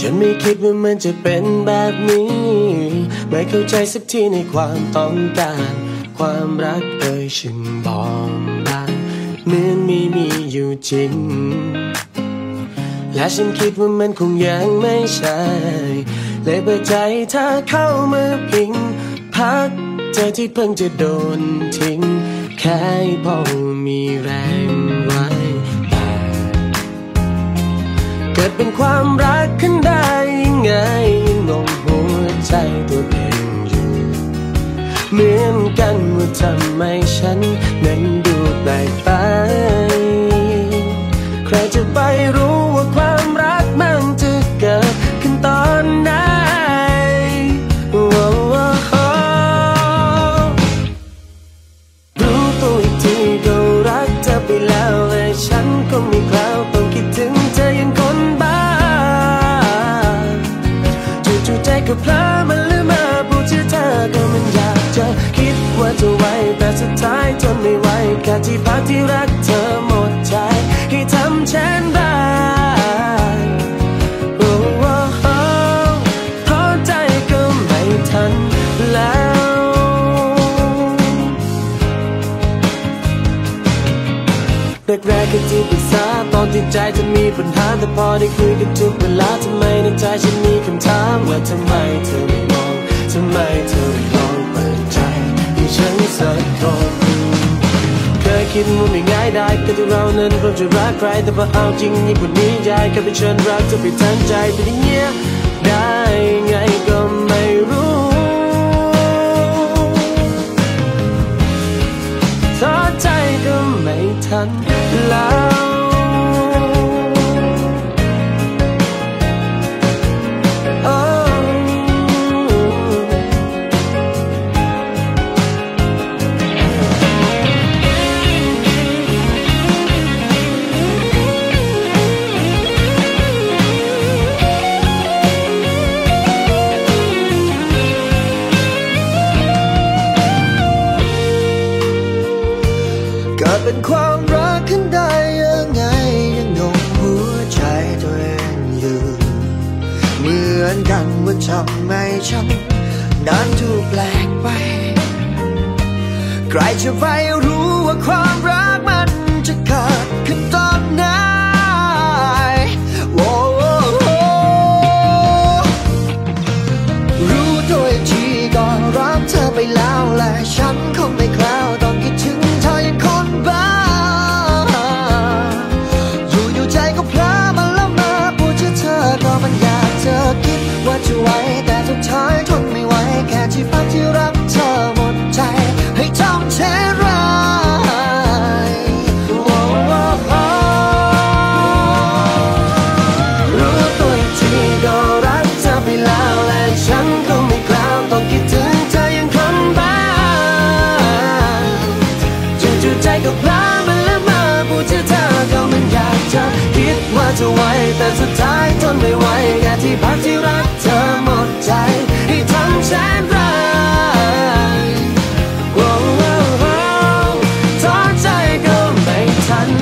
ฉันไม่คิดว่ามันจะเป็นแบบนี้ไม่เข้าใจสักทีในความต้องการความรักฉันบอกบางเหมือนไม่มีอยู่จริงและฉันคิดว่ามันคงยังไม่ใช่เลยเปิดใจเธอเข้ามาพิงพักใจที่เพิ่งจะโดนทิ้งแค่พอมีแรงไว้เกิดเป็นความรักขึ้นได้ยังไงงงหัวใจตัวเองอยู่เหมือนกันว่าทำไมฉันนั้นดูแปลกไปใครจะไปรู้ว่าความรักมันจะเกิดขึ้นตอนไหนรู้ตัวอีกทีก็รักเธอไปแล้วและฉันคงไม่กล้าต้องคิดถึงเธอยังคนบ้าจู่ๆใจก็เพลอมันลืมมาพูดชื่อเธอก็มันอยากจะคิดว่าจะไว้แต่สุดท้ายทนไม่ไหวแค่ที่พักที่รักเธอหมดใจให้ทำเช่นไรโอ้โหพอใจก็ไม่ทันแล้วแรกๆก็ที่ปรึกษาตอนที่ใจจะมีปัญหาแต่พอได้คุยกันทุกเวลาทำไมในใจฉันมีคำถามว่าทำไมเธอไม่มองทำไมเธอไม่ลองเปิดใจให้ฉันสักคนเคยคิดว่าไม่ง่ายได้ก็ที่เรานั้นเราจะรักใครแต่พอเอาจริงยิ่งกว่านี้ใจก็ไปเชิญรักจะไปทั้งใจเป็นอย่างเงี้ยได้ไงก็ไม่รู้ท้อใจก็ไม่ทันแล้วเป็นความรักขึ้นได้ยังไงยังงงหัวใจตัวเองอยู่เหมือนกันว่าทำไมฉันนั้นดูแปลกไปใครจะไปรู้ว่าความรักมันจะเกิดขึ้นตอนไหนรู้ตัวอีกทีก็รักเธอไปแล้วและฉันคงไม่กล้าต้องคิดถึงเธอยังคนบ้าอยู่ใจก็เพลอมันละเมอพูดชื่อเธอก็มันอยากจะคิดว่าจะไว้แต่สุดท้ายทนไม่ไหวแค่ที่พักที่รักเธอหมดใจให้ทำเช่นไรรู้ตัวอีกทีก็รักเธอไปแล้วและฉันก็ไม่กล้าต้องคิดถึงเธอยังคนบ้าจู่ๆใจก็พลาดมันละเมอพูดชื่อเธอก็มันอยากจะคิดว่าจะไว้แต่สุดท้ายทนไม่ไหวแค่ที่พักที่รักเธอหมดใจให้ทำเช่นไรท้อใจก็ไม่ทัน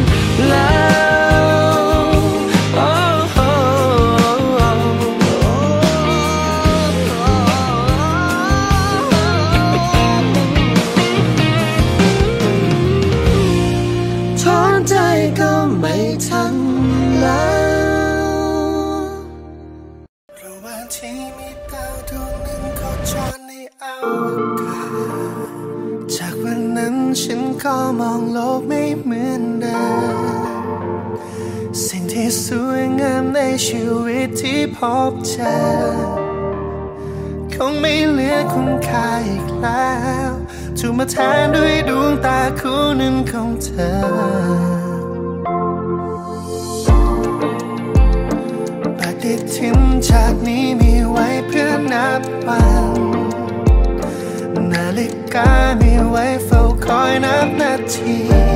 แล้วท้อใจก็ไม่ทันแล้วระหว่างที่มีดาวดวงหนึ่งโคจรในอวกาศจากวันนั้นฉันก็มองโลกไม่เหมือนเดิมสิ่งที่สวยงามในชีวิตที่พบเจอคงไม่เหลือคุณค่าอีกแล้วถูกมาแทนด้วยดวงตาคู่หนึ่งของเธอปฏิทินจากนี้มีไว้เพื่อนับวันนาฬิกามีไว้เฝ้าคอยนับนาที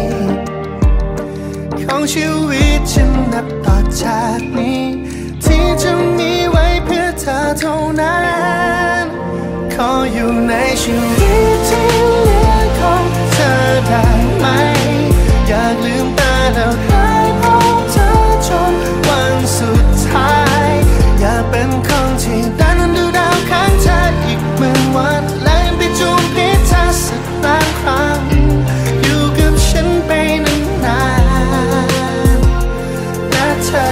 ของชีวิตฉันนับต่อจากนี้ที่จะมีไว้เพื่อเธอเท่านั้นขออยู่ในชีวิตที่เหลือของเธอได้ไหมอยากลืมตาแล้วได้พบเธอจนวันสุดท้ายอยากเป็นที่ได้นั้นดูดาวข้างเธออีกหมื่นวันและไปจูบพิษเธอสักล้านครั้งอยู่กับฉันไปนานๆนะเธอ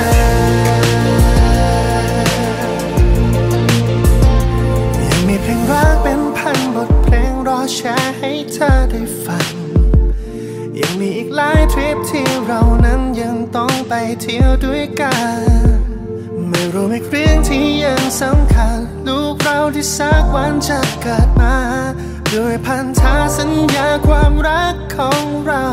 ยังมีเพลงรักเป็นพันบทเพลงรอแชร์ให้เธอได้ฟังยังมีอีกหลายทริปที่เรานั้นยังต้องไปเที่ยวด้วยกันไม่รู้อีกเรื่องที่ยังสำคัญลูกเราที่สักวันจะเกิดมาด้วยพันธสัญญาความรักของเรา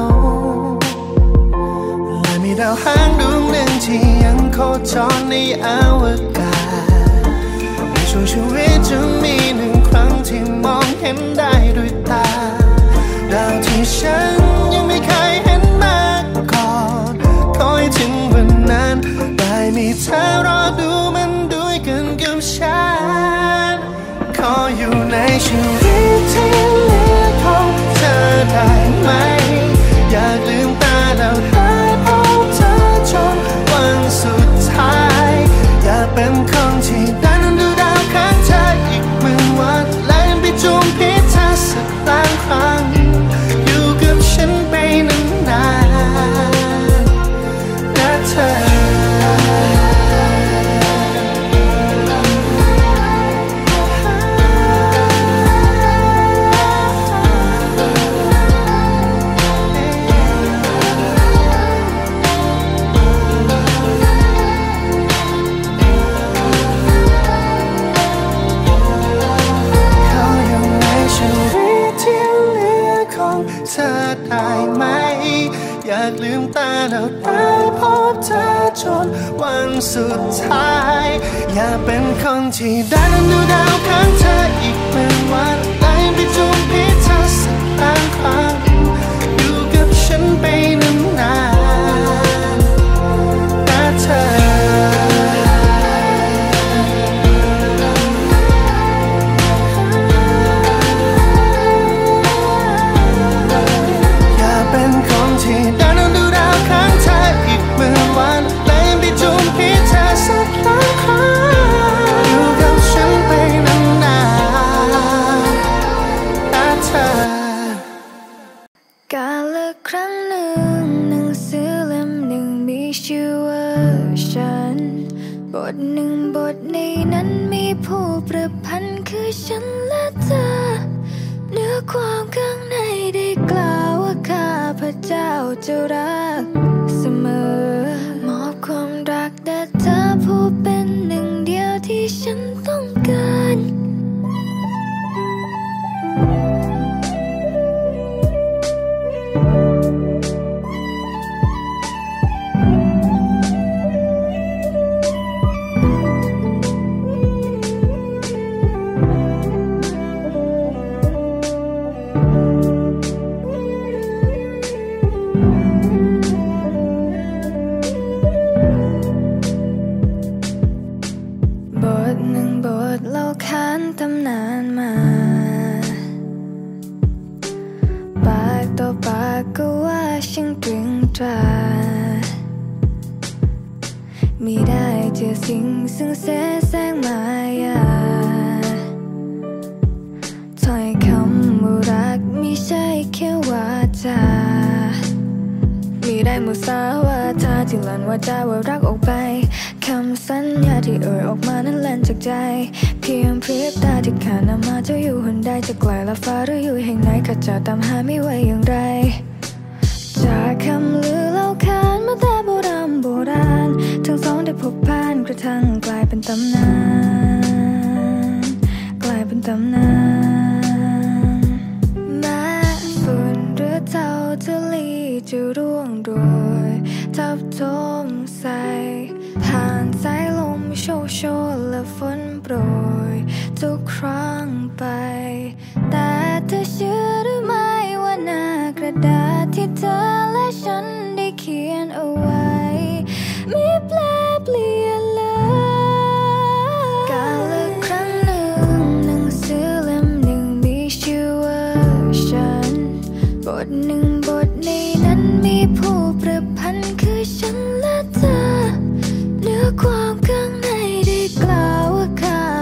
และมีดาวหางดวงหนึ่งที่ยังโคจรในอวกาศในช่วงชีวิตจะมีหนึ่งครั้งที่มองเห็นได้ด้วยตาดาวที่ฉันยังไม่เคยเห็นมาก่อนขอให้ถึงวันนั้นได้มีเธอรอดูมันด้วยกันกับฉันขออยู่ในชีวิตที่เหลือของเธอได้ไหมอยากลืมตาแล้วได้พบเธอจนวันสุดท้ายอยากเป็นคนที่ได้นั้นดูดาวข้างเธออีกหมื่นวันและไปจูบพิษเธอสักล้านครั้งอยู่กับฉันไปนานๆนะเธอเธอได้ไหมอยากลืมตาแล้วได้พบเธอจนวันสุดท้ายอยากเป็นคนที่ได้นั้นดูดาวข้างเธออีกหมื่นวันได้ไปจูบพิษเธอสักล้านครั้งอยู่กับฉันไปนานๆนะเธอที่ได้นั้นดูดาวข้างเธออีกหมื่นวันและไปจูบพิษเธอสักล้านครั้งอยู่กับฉันไปนานๆนะเธอกาลครั้งหนึ่งหนังสือเล่มหนึ่งมีชื่อว่าฉันบทหนึ่งบทในนั้นมีผู้ประพันธ์คือฉันและเธอเนื้อความข้างในได้กล่าวว่าข้าพเจ้าจะรักเสมอมอบความรักแด่เธอผู้เป็นหนึ่งเดียวที่ฉันต้องการตำนานมาปากต่อปากก็ว่าช่างตรึงตราไม่ได้เจอสิ่งซึ่งเสแสร้งมายาถ้อยคำว่ารักไม่ใช่แค่วาจาไม่ได้มุสาวาทาที่หลั่นวาจาว่ารักออกไปคำสัญญาที่เอ่ยออกมานั้นแล่นจากใจเพียงพริบตาที่ข้านำมาเจ้าอยู่หนใดจะไกลละฟ้าหรืออยู่แห่งไหนข้าจะตามหาไม่ไหวอย่างไรจากคำลือเล่าขานมาแต่โบราณทั้งสองได้พบผ่านกระทั่งกลายเป็นตำนานกลายเป็นตำนานแม้ฝุ่นหรือเท่าทะเลจะร่วงโรยทับถมใส่ผ่านสายลมโชยและฝนโปรยทุกครั้งไปแต่เธอเชื่อหรือไม่ว่าหน้ากระดาษที่เธอและฉันได้เขียนเอาไว้ไม่แปลเปลี่ยนเลยกาลครั้งหนึ่งหนังสือเล่มหนึ่งมีชื่อว่าฉันบทหนึ่งบทในนั้นมีผู้ประพันธ์คือฉันและเธอเนื้อความข้างในได้กล่าวว่าข้า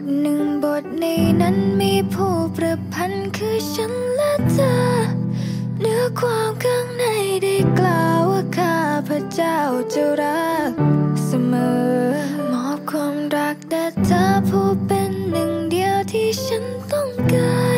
ทหนึ่งบทในนั้นมีผู้ประพันธ์คือฉันและเธอเนื้อความข้างในได้กล่าวว่าข้าพเจ้าจะรักเสมอมอบความรักแต่เธอผู้เป็นหนึ่งเดียวที่ฉันต้องการ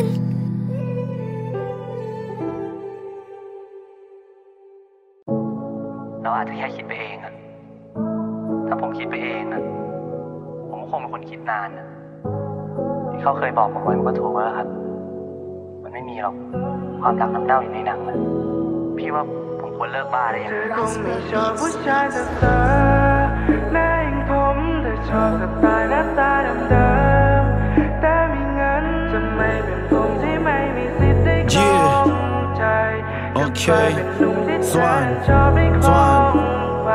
เราอาจจะแค่คิดไปเองอะถ้าผมคิดไปเองอะผมคงเป็นคนคิดนานนะที่เขาเคยบอกผมไว้มันก็ถูกแล้วครับมันไม่มีหรอกความรักน้ำเน่าอยู่ในหนังนะพี่ว่าผมควรเลิกบ้าได้ยังไงคงไม่ชอบผู้ชายแบบเธอแม้ยิ่งผมแต่ชอบสไตล์หน้าตาเดิมๆแต่มีเงินจะไม่เป็นผมที่ไม่มีสิทธิ์ได้ครองใจกับใครเป็นหนุ่มที่เธอชอบได้ครองไป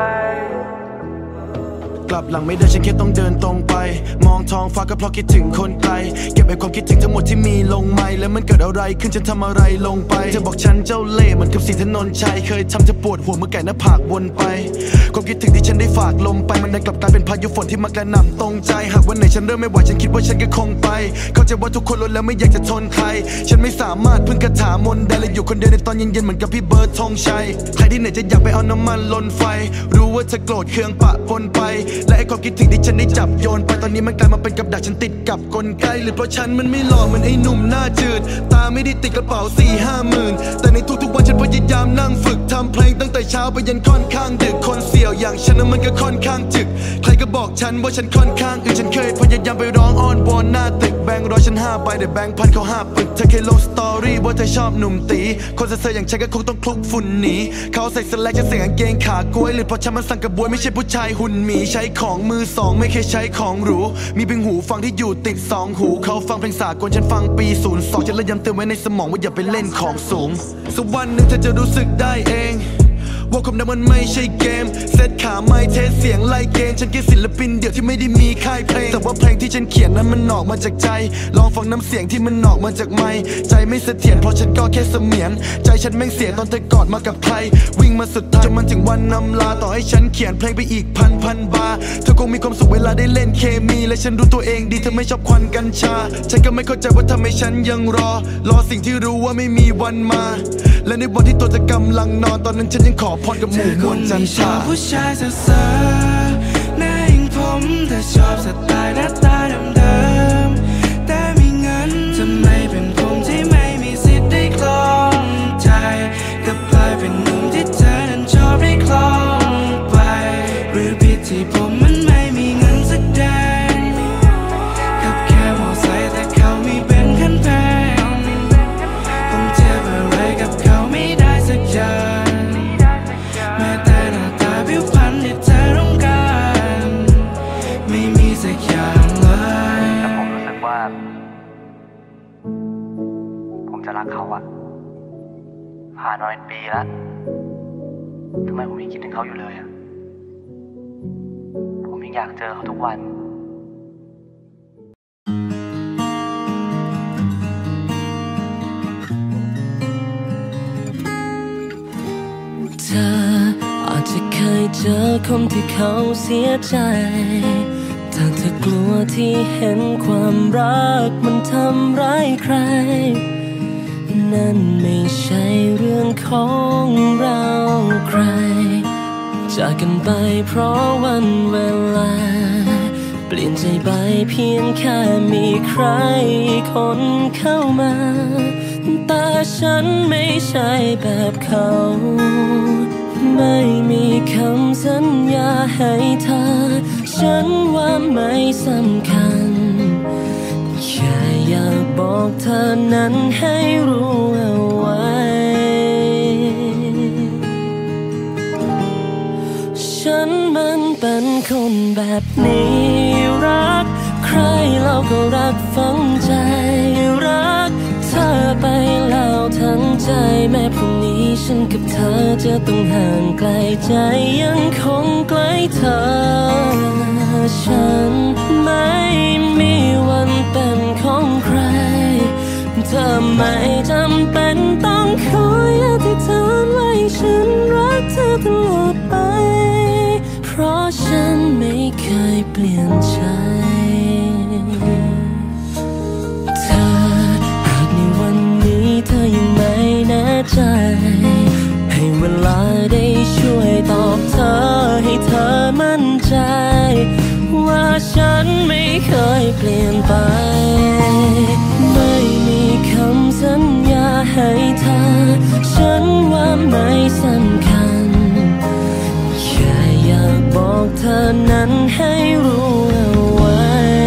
กลับหลังไม่ได้ฉันแค่ต้องเดินตรงไปมองท้องฟ้าก็เพราะคิดถึงคนไกลเก็บไอ้ความคิดถึงทั้งหมดที่มีลงไม่แล้วมันเกิดอะไรขึ้นฉันทำอะไรลงไปเธอบอกฉันเจ้าเล่ห์เหมือนกับสีถนนชัยเคยทำเธอปวดหัวเมื่อไก่หน้าผากวนไปความคิดถึงที่ฉันได้ฝากลมไปมันได้กลับกลายเป็นพายุฝนที่มากระหน่ำตรงใจหากวันไหนฉันเริ่มไม่ไหวฉันคิดว่าฉันก็คงไปเข้าใจว่าทุกคนล้วนแล้วไม่อยากจะทนใครฉันไม่สามารถพึ่งคาถามนต์ได้และอยู่คนเดียวในตอนเย็นๆเหมือนกับพี่เบิร์ดธงชัยใครที่ไหนจะอยากไปเอาน้ำมันลนไฟรู้ว่าเธอโกรธเคืองปะปนไปและไอ้ความคิดถึงที่ฉันได้จับโยนไปตอนนี้มันกลายมาเป็นกับดักฉันติดกับกลไกหรือเพราะฉันมันไม่หล่อเหมือนไอ้หนุ่มหน้าจืดตาไม่ได้ติดกระเป๋า4-5 หมื่นแต่ในทุกๆวันฉันพยายามนั่งฝึกทำเพลงตั้งแต่เช้าไปยันค่อนข้างดึกคนเสี่ยวอย่างฉันนั้นมันก็ค่อนข้างจึกใครก็บอกฉันว่าฉันค่อนข้างฉันเคยพยายามไปร้องอ้อนวอนหน้าตึกแบงค์ร้อยฉัน5 ใบแต่แบงค์พันเขา5 ปึกเธอเคยลงสตอรี่ว่าเธอชอบหนุ่มตีคนเซ่ออย่างฉันก็คงต้องคลุกฝุ่นหนีเขาใส่สแลกฉันใส่กางเกงขากล้วยหรือเพราะฉันมันสั่งกระบวยไม่ใช่ผู้ชายหุ่นหมีใช้ของมือ2ไม่เคยใช้ของหรูมีเพียงหูฟังที่อยู่ติด2 หูเขาฟังเพลงสากลฉันฟังปี02ฉันเลยย้ำเตือนไว้ในสมองว่าอย่าไปเล่นของสูงสักวันหนึ่งเธอจะรู้สึกได้เองว่าความดังมันไม่ใช่เกมเซตขาไม้เทสเสียงไล่เกณฑ์ฉันแค่ศิลปินเดี่ยวที่ไม่ได้มีค่ายเพลงแต่ว่าเพลงที่ฉันเขียนนั้นมันออกมาจากใจลองฟังน้ำเสียงที่มันออกมาจากไมค์ใจไม่เสถียรเพราะฉันก็แค่เสมียนใจฉันแม่งเสียตอนเธอกอดมากับใครวิ่งมาสุดท้ายจนมันถึงวันนำลาต่อให้ฉันเขียนเพลงไปอีกพันบาร์เธอคงมีความสุขเวลาได้เล่นเคมีและฉันรู้ตัวเองดีเธอไม่ชอบควันกัญชาฉันก็ไม่เข้าใจว่าทำไมฉันยังรอสิ่งที่รู้ว่าไม่มีวันมาและในวันที่ตัวเธอกำลังนอนตอนนั้นฉันยังขอพรกับหมู่มวลจันทราผู้ชายเซ่อๆหน้ายิ่งผมแต่ชอบสไตล์หน้าตาเดิมๆแต่มีเงินจะไม่เป็นผมที่ไม่มีสิทธิ์ได้ครองใจกับกลายเป็นหนุ่มที่เธอนั้นชอบได้ครองไปหรือผิดที่ผมมันไม่มีเงินสักแดงขับแค่มอไซค์แต่เขามีเป็นคันแพงผมเจ็บอะไรกับเขาไม่ได้สักอย่างแม้แต่หน้าตาผิวพรรณที่เธอต้องการไม่มีสักอย่างเลยแต่ผมรู้สึกว่าผมจะรักเขาอะผ่านมาเป็นปีแล้วทำไมผมยังคิดถึงเขาอยู่เลยอะผมยังอยากเจอเขาทุกวันเธออาจจะเคยเจอคนที่เขาเสียใจแต่เธอกลัวที่เห็นความรักมันทำร้ายใครนั่นไม่ใช่เรื่องของเราใครจากกันไปเพราะวันเวลาเปลี่ยนใจไปเพียงแค่มีใครคนเข้ามาแต่ฉันไม่ใช่แบบเขาไม่มีคำสัญญาให้เธอฉันว่าไม่สำคัญแค่อยากบอกเธอนั้นให้รู้เอาไว้ฉันมันเป็นคนแบบนี้รักใครเราก็รักฝังใจรักเธอไปแล้วทั้งใจแม้พรุ่งนี้ฉันกับเธอจะต้องห่างไกลใจยังคงใกล้เธอฉันไม่มีวันเป็นของใครเธอไม่จำเป็นต้องคอยอธิษฐานไว้ฉันรักเธอตลอดไปเพราะฉันไม่เคยเปลี่ยนใจฉันไม่เคยเปลี่ยนไปไม่มีคำสัญญาให้เธอฉันว่าไม่สำคัญแค่อยากบอกเธอนั้นให้รู้เอาไว้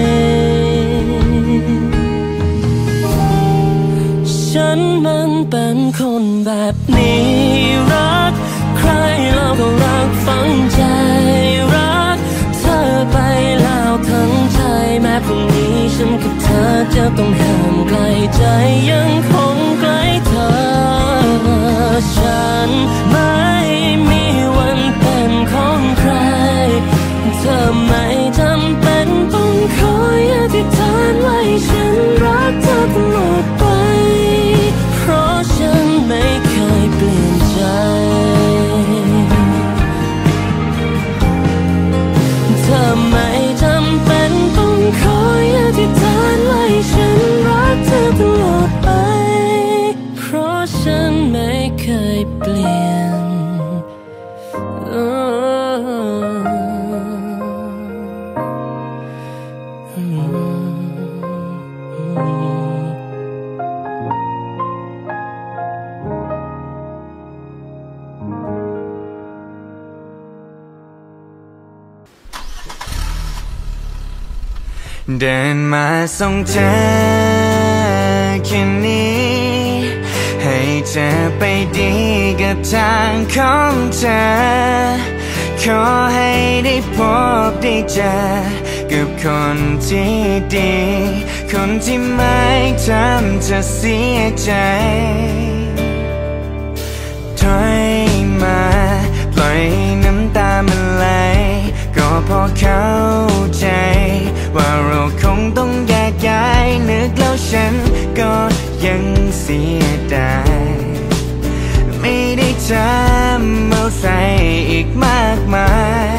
ฉันมันเป็นคนแบบนี้รักใครเราก็รักฝังใจรักเธอไปแล้วทั้งใจแม้พรุ่งนี้ฉันกับเธอจะต้องห่างไกลใจยังคงใกล้เธอฉันไม่มีวันเป็นของใครเธอไม่จำเป็นต้องคอยอธิษฐานไว้ฉันรักเธอตลอดไปเพราะฉันไม่เคยเปลี่ยนใจเธอไม่จำเป็นต้องคอยอธิษฐานไว้ฉันรักเธอตลอดไปเพราะฉันไม่เคยเปลี่ยนเดินมาส่งเธอแค่นี้ให้เธอไปดีกับทางของเธอขอให้ได้พบได้เจอกับคนที่ดีคนที่ไม่ทำเธอเสียใจถอยมาปล่อยน้ำตามันไหลก็พอเข้าใจว่าเราคงต้องแยกย้ายนึกแล้วฉันก็ยังเสียดายไม่ได้ทำอะไรอีกมากมาย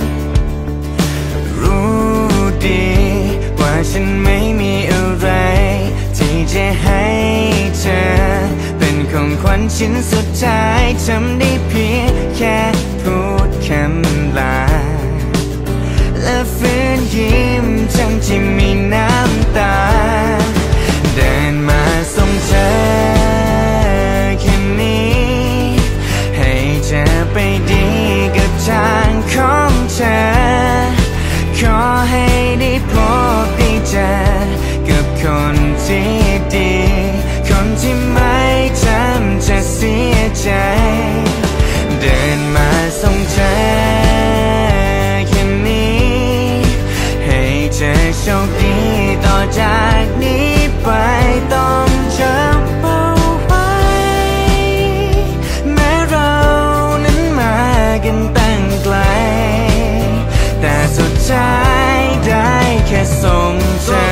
รู้ดีว่าฉันไม่มีอะไรที่จะให้เธอเป็นของขวัญชิ้นสุดท้ายทำได้เพียงแค่พูดคำลาและฝืนยิ้มทั้งที่มีน้ำตาเดินมาส่งเธอแค่นี้ให้เธอไปดีกับทางของเธอขอให้ได้พบได้เจอกับคนที่ดีคนที่ไม่ทำเธอเสียใจเดินมาส่งเธอโชคดีต่อจากนี้ไปต้องจำเอาไว้แม้เรานั้นมากันตั้งไกลแต่สุดท้ายได้แค่ส่งเธอ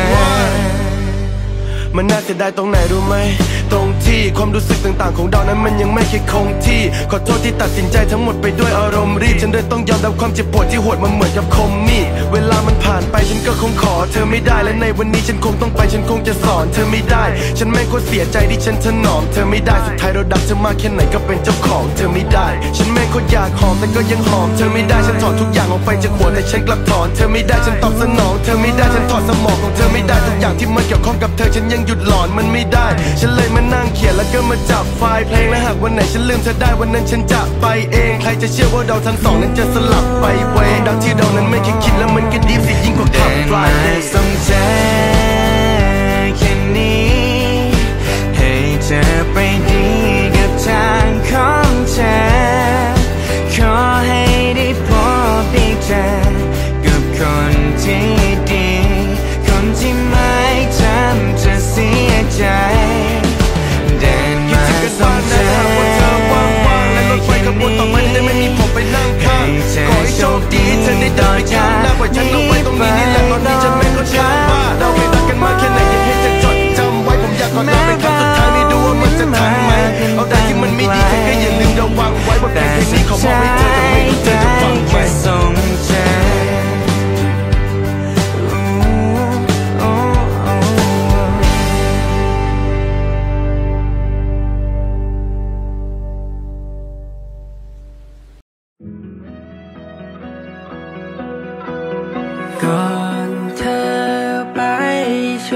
มันน่าเสียดายตรงไหนรู้ไหมตรงที่ความรู้สึกต่างๆของเรานั้นมันยังไม่คงที่ขอโทษที่ตัดสินใจทั้งหมดไปด้วยอารมณ์รีบฉันเลยต้องยอมรับความเจ็บปวดที่โหดมันเหมือนกับคมมีดเวลามันผ่านไปฉันก็คงขอเธอไม่ได้และในวันนี้ฉันคงต้องไปฉันคงจะสอนเธอไม่ได้ฉันไม่ควรเสียใจที่ฉันถนอมเธอไม่ได้สุดท้ายเราดักเธอมากแค่ไหนก็เป็นเจ้าของเธอไม่ได้ฉันไม่ควรอยากหอมแต่ก็ยังหอมเธอไม่ได้ฉันถอดทุกอย่างออกไปจากหัวแต่ฉันกลับถอนเธอไม่ได้ฉันตอบสนองเธอไม่ได้ฉันถอดสมองของเธอไม่ได้ทุกอย่างที่มันเกี่ยวข้องกับเธอฉันยังหยุดหลอนมันไม่ได้ฉันเลยมานั่งเขียนแล้วก็มาจับไฟล์เพลงและหากวันไหนฉันลืมเธอได้วันนั้นฉันจะไปเองใครจะเชื่อว่าเราทั้งสองนั้นจะสลับไปเวดังที่เรานั้นไม่เคยคิดแล้วมันก็ดีสิยิ่งกว่าขับไฟล์ส่งเธอแค่นี้ให้เธอไปดีกับทางของเธอขอให้ได้พบได้เจอกับคนที่ดีคนที่ไม่ทำเธอเสียใจเดินมาส่งเธอและรถไฟขบวนต่อไปจะไม่มีผมไปนั่งข้างขอให้โชคดีเธอได้เดินข้างหน้าไว้ฉันเอาไว้ตรงนี้นี่แหละตอนนี้ฉันไม่เข้าใจว่าเราไม่รักกันมาแค่ไหนอยากให้เธอจดจำ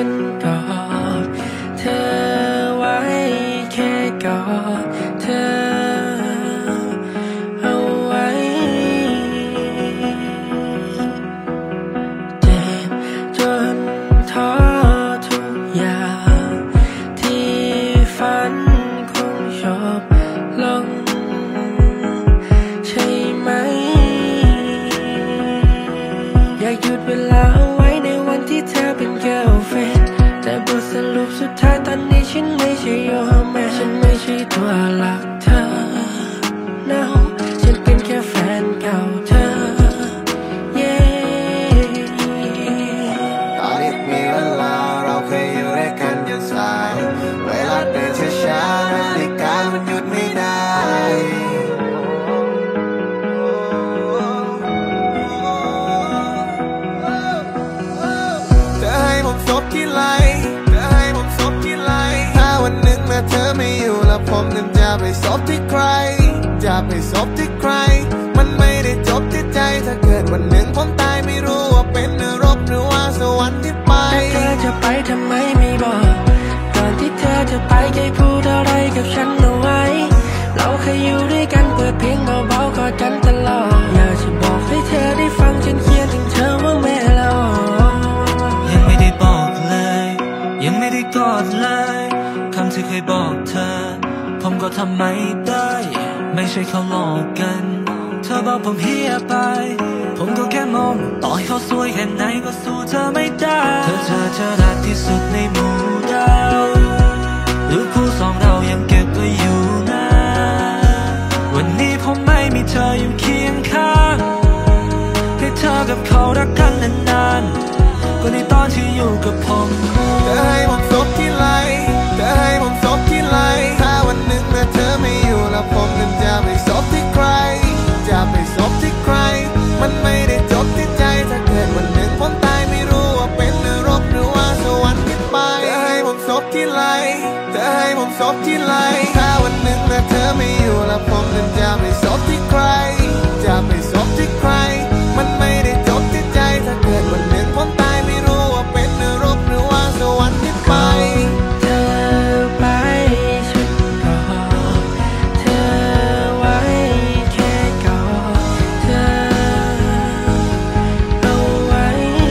ฉันกอดเธอไว้แค่กอดเธอเอาไว้เจ็บจนท้อทุกอย่างที่ฝันคงจบลงใช่ไหมอยากหยุดเวลาเอาไว้ในวันที่เธอเป็น girlfriend แต่บทสรุปสุดท้ายตอนนี้ฉันไม่ใช่ your man ฉันไม่ใช่ตัวหลักเธอ no ฉันเป็นแค่แฟนเก่าเธอ yeah ตอนนี้มีเวลาเราเคยอยู่ด้วยกันจนสายเวลาเดินช้าๆนาฬิกามันหยุดไม่ได้ซบที่ไหลเธอให้ผมซบที่ไหลถ้าวันหนึ่งแม้เธอไม่อยู่แล้วผมนั้นจะไปซบที่ใครจะไปซบที่ใครมันไม่ได้จบที่ใจถ้าเกิดวันหนึ่งผมตายไม่รู้ว่าเป็นนรกหรือว่าสวรรค์ที่ไปแต่เธอจะไปทำไมไม่บอกก่อนที่เธอจะไปเคยพูดอะไรกับฉันเอาไว้เราเคยอยู่ด้วยกันเปิดเพลงเบาๆกอดกันตลอดอยากจะบอกให้เธอได้ฟังฉันเขียนถึงเธอว่าแม่เรายังไม่ได้บอกเลยยังไม่ได้กอดเลยคำที่เคยบอกเธอผมก็ทำไม่ได้ไม่ใช่เขาหลอกกันเธอบอกผมเฮียไปผมก็แค่มองต่อให้เขาสวยแค่ไหนก็สู้เธอไม่ได้เธอรักที่สุดในหมู่ดาวหรือคู่สองเรายังเก็บไว้อยู่นะวันนี้ผมไม่มีเธออยู่เคียงข้างให้เธอกับเขารักกันนานๆก็ในตอนที่อยู่กับผมเธอให้ผมซบที่ไหลเธอให้ผมซบที่ไหลถ้าวันหนึ่งแม้เธอไม่อยู่แล้วผมนั้นจะไปซบที่ใครจะไปซบที่ใครมันไม่ได้จบที่ใจถ้าเกิดวันหนึ่งผมตายไม่รู้ว่าเป็นนรกหรือว่าสวรรค์ที่ไปเธอให้ผมซบที่ไหลเธอให้ผมซบที่ไหลถ้าวันหนึ่งแม้เธอไม่อยู่แล้วผมนั้นจะไปซบที่ใครจะไปซบที่ใครมันไม่ได้จบที่ใจถ้าเกิดวันหนึ่งผมตายไม่รู้ว่าเป็นนรกหรือว่าสวรรค์ที่ไปเธอไปฉันกอดเธอไว้แค่กอดเธอเอาไว้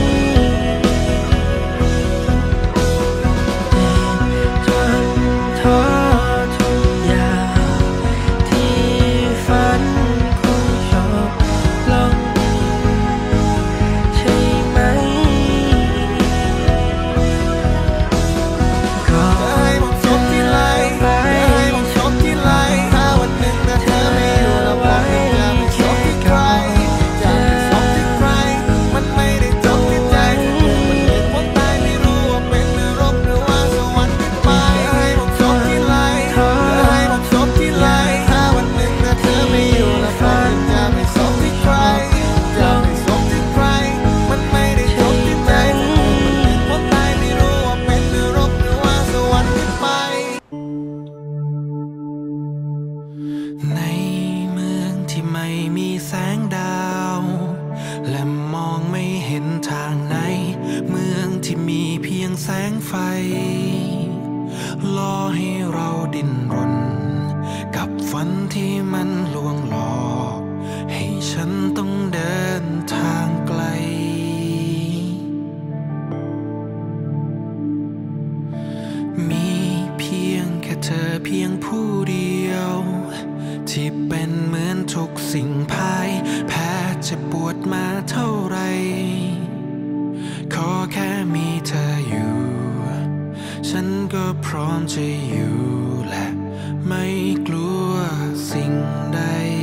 จนท้อทุกอย่างที่ฝันคงจบลงใช่ไหมก็ให้ผมซบที่ไหลให้ผมซบที่ไหลถ้าวันหนึ่งแม้เธอไม่อยู่แล้วผมจะไปซบที่ใครจะไปซบที่ใครมันไม่ได้จบที่ใจวันหนึ่งผมตายไม่รู้ว่าเป็นนรกหรือว่าสวรรค์ที่ไปให้ผมซบที่ไหลให้ผมซบที่ไหลถ้าวันหนึ่งแม้เธอไม่อยู่แล้วผมจะไปซบที่ใครจะไปซบที่ใครมันไม่ได้จบที่ใจวันหนึ่งผมตายไม่รู้ว่าเป็นนรกหรือว่าสวรรค์ที่ไปในเมืองที่ไม่มีแสงดาวและมองไม่เห็นทางไหนเมืองที่มีเพียงแสงไฟล่อให้เราดิ้นรนกับฝันที่มันลวงหลอกให้ฉันต้องเดินทางไกลมีเพียงแค่เธอเพียงผู้เดียวที่เป็นเหมือนทุกสิ่งพ่ายแพ้จะปวดมาเท่าไรขอแค่มีเธออยู่ฉันก็พร้อมจะอยู่และไม่กลัวสิ่งใด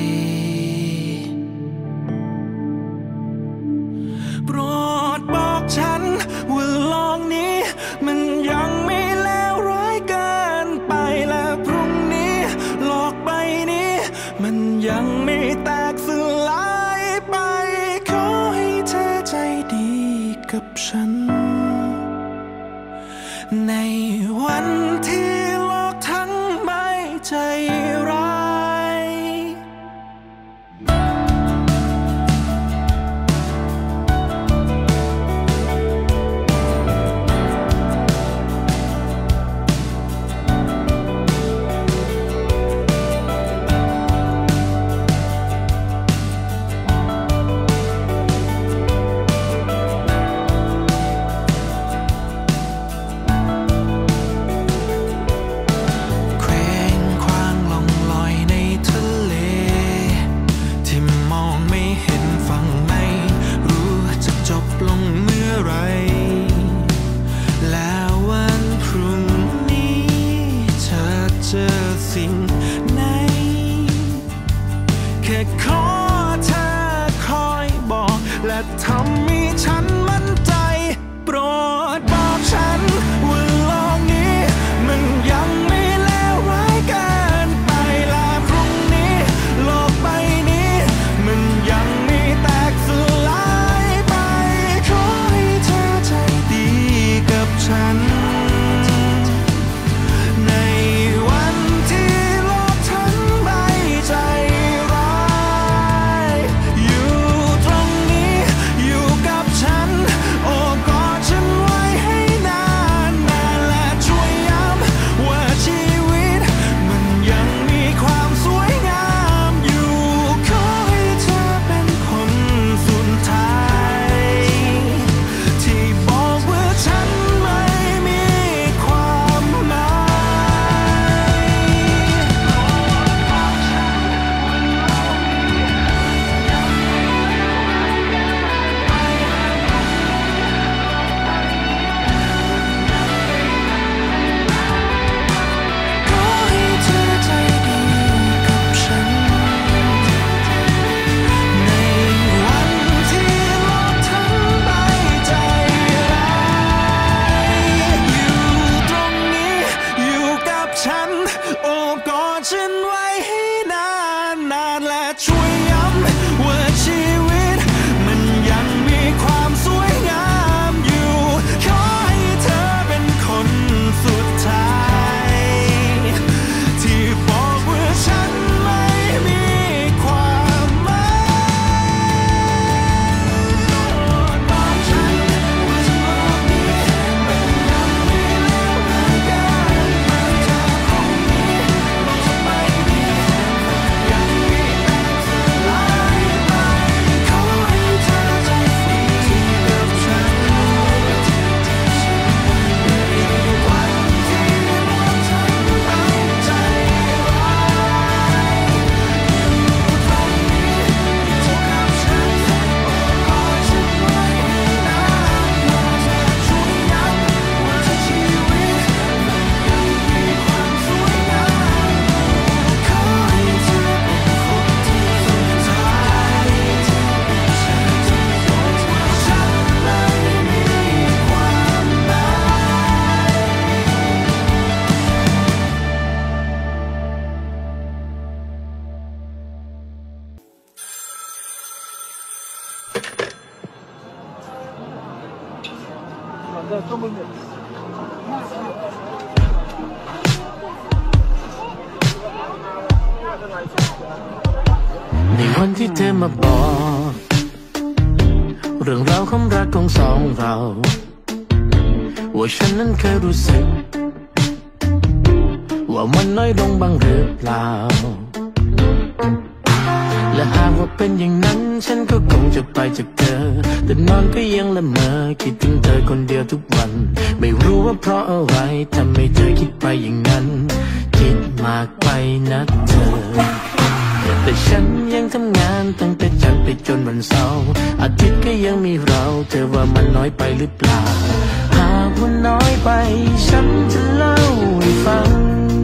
โปรดบอกฉันว่าโลกนี้มันยังไม่เลวร้ายเกินไปและพรุ่งนี้โลกใบนี้มันยังไม่แตกสลายไปขอให้เธอใจดีกับฉันในวันที่โลกทั้งใบใจร้ายค่ขอเธอคอยบอกและทำให้ฉันมั่นใจโปรดบอกฉันว่าโลกนี้มันยังไม่เลวร้ายเกินไปและพรุ่งนี้โลกใบนี้มันยังไม่แตกสลายไปขอให้เธอใจดีกับฉันในวันที่โลกทั้งใบใจร้ายอยู่ตรงนี้อยู่กับฉันโอ้กอดฉันไว้ให้นานนานและช่วยย้ำว่าชีวิตมันยังมีความสวยงามอยู่ขอให้เธอเป็นคนสุดท้ายที่บอกว่าฉันไม่มีความหมายขอให้เธอใจดีกับฉันในวันที่โลกทั้งใบใจร้ายอยู่ตรงนี้อยู่กับฉันโอ้กอดฉันไว้ให้นานนานและช่วยย้ำว่าชีวิตมันยังมีความสวยงามอยู่ขอให้เธอเป็นคนสุดท้ายที่บอกว่าฉันไม่มีความหมายบอกฉันว่าโลกนี้มันยังไม่เลวร้ายเกินไปเธอคงมีโลกใบนี้ยังมีแต่สลายไปขอให้เธอใจดีกับฉันในวันที่โลกทั้งใบใจร้ายอยู่ตรงนี้อยู่กับฉันกอดฉันไว้ให้นานนานและช่วยย้ำว่าชีวิตมันยังมีความสวยงามขอให้เธอเป็นคนที่สุดท้ายที่ฉันจะบอกว่าฉันไม่มีความหมายในวันที่เธอมาบอกเรื่องราวความรักของสองเราว่าฉันนั้นเคยรู้สึกว่ามันน้อยลงบ้างหรือเปล่าและหากว่าเป็นอย่างนั้นฉันก็คงจะไปจากเธอแต่นอนก็ยังละเมอคิดถึงเธอคนเดียวทุกวันไม่รู้ว่าเพราะอะไรทำให้เธอคิดไปอย่างนั้นคิดมากไปนะเธอแต่ฉันยังทำงานตั้งแต่จันทร์ไปจนวันเสาร์อาทิตย์ก็ยังมีเราเธอว่ามันน้อยไปหรือเปล่าหากว่าน้อยไปฉันจะเล่าให้ฟัง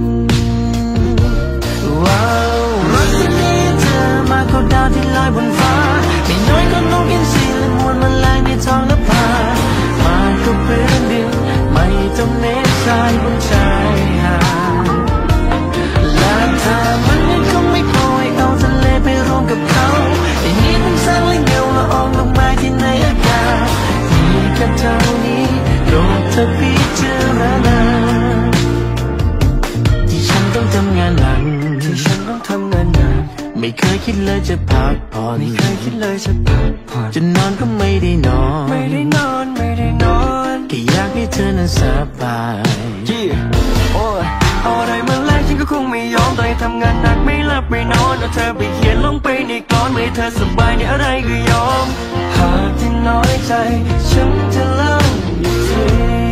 ว้าวรักที่มีเธอมากกว่าดาวที่ลอยบนฟ้าไม่น้อยก็นกอินทรีและมวลแมลงในท้องนภามากกว่าพื้นดินไม่ต้องเมฆทรายบนชายหาดและถ้ามันยังคงไม่พอให้เอาทะเลไปรวมกับเขาไอ้นี้มันสร้างและเงาละอองลงมาที่ในอากาศมีแค่เท่านี้โปรดเธอพิจารณาที่ฉันต้องทำงานหนักไม่เคยคิดเลยจะพักผ่อนจะนอนก็ไม่ได้นอนแค่อยากให้เธอนั้นสบายเอาอะไรมาแลกฉันก็คงไม่ยอมต้องทำงานหนักไม่หลับไม่นอนเอาเธอไปเขียนลงไปในกลอนไม่เธอสบายในอะไรก็ยอมหากที่น้อยใจฉันจะเล่าอีกที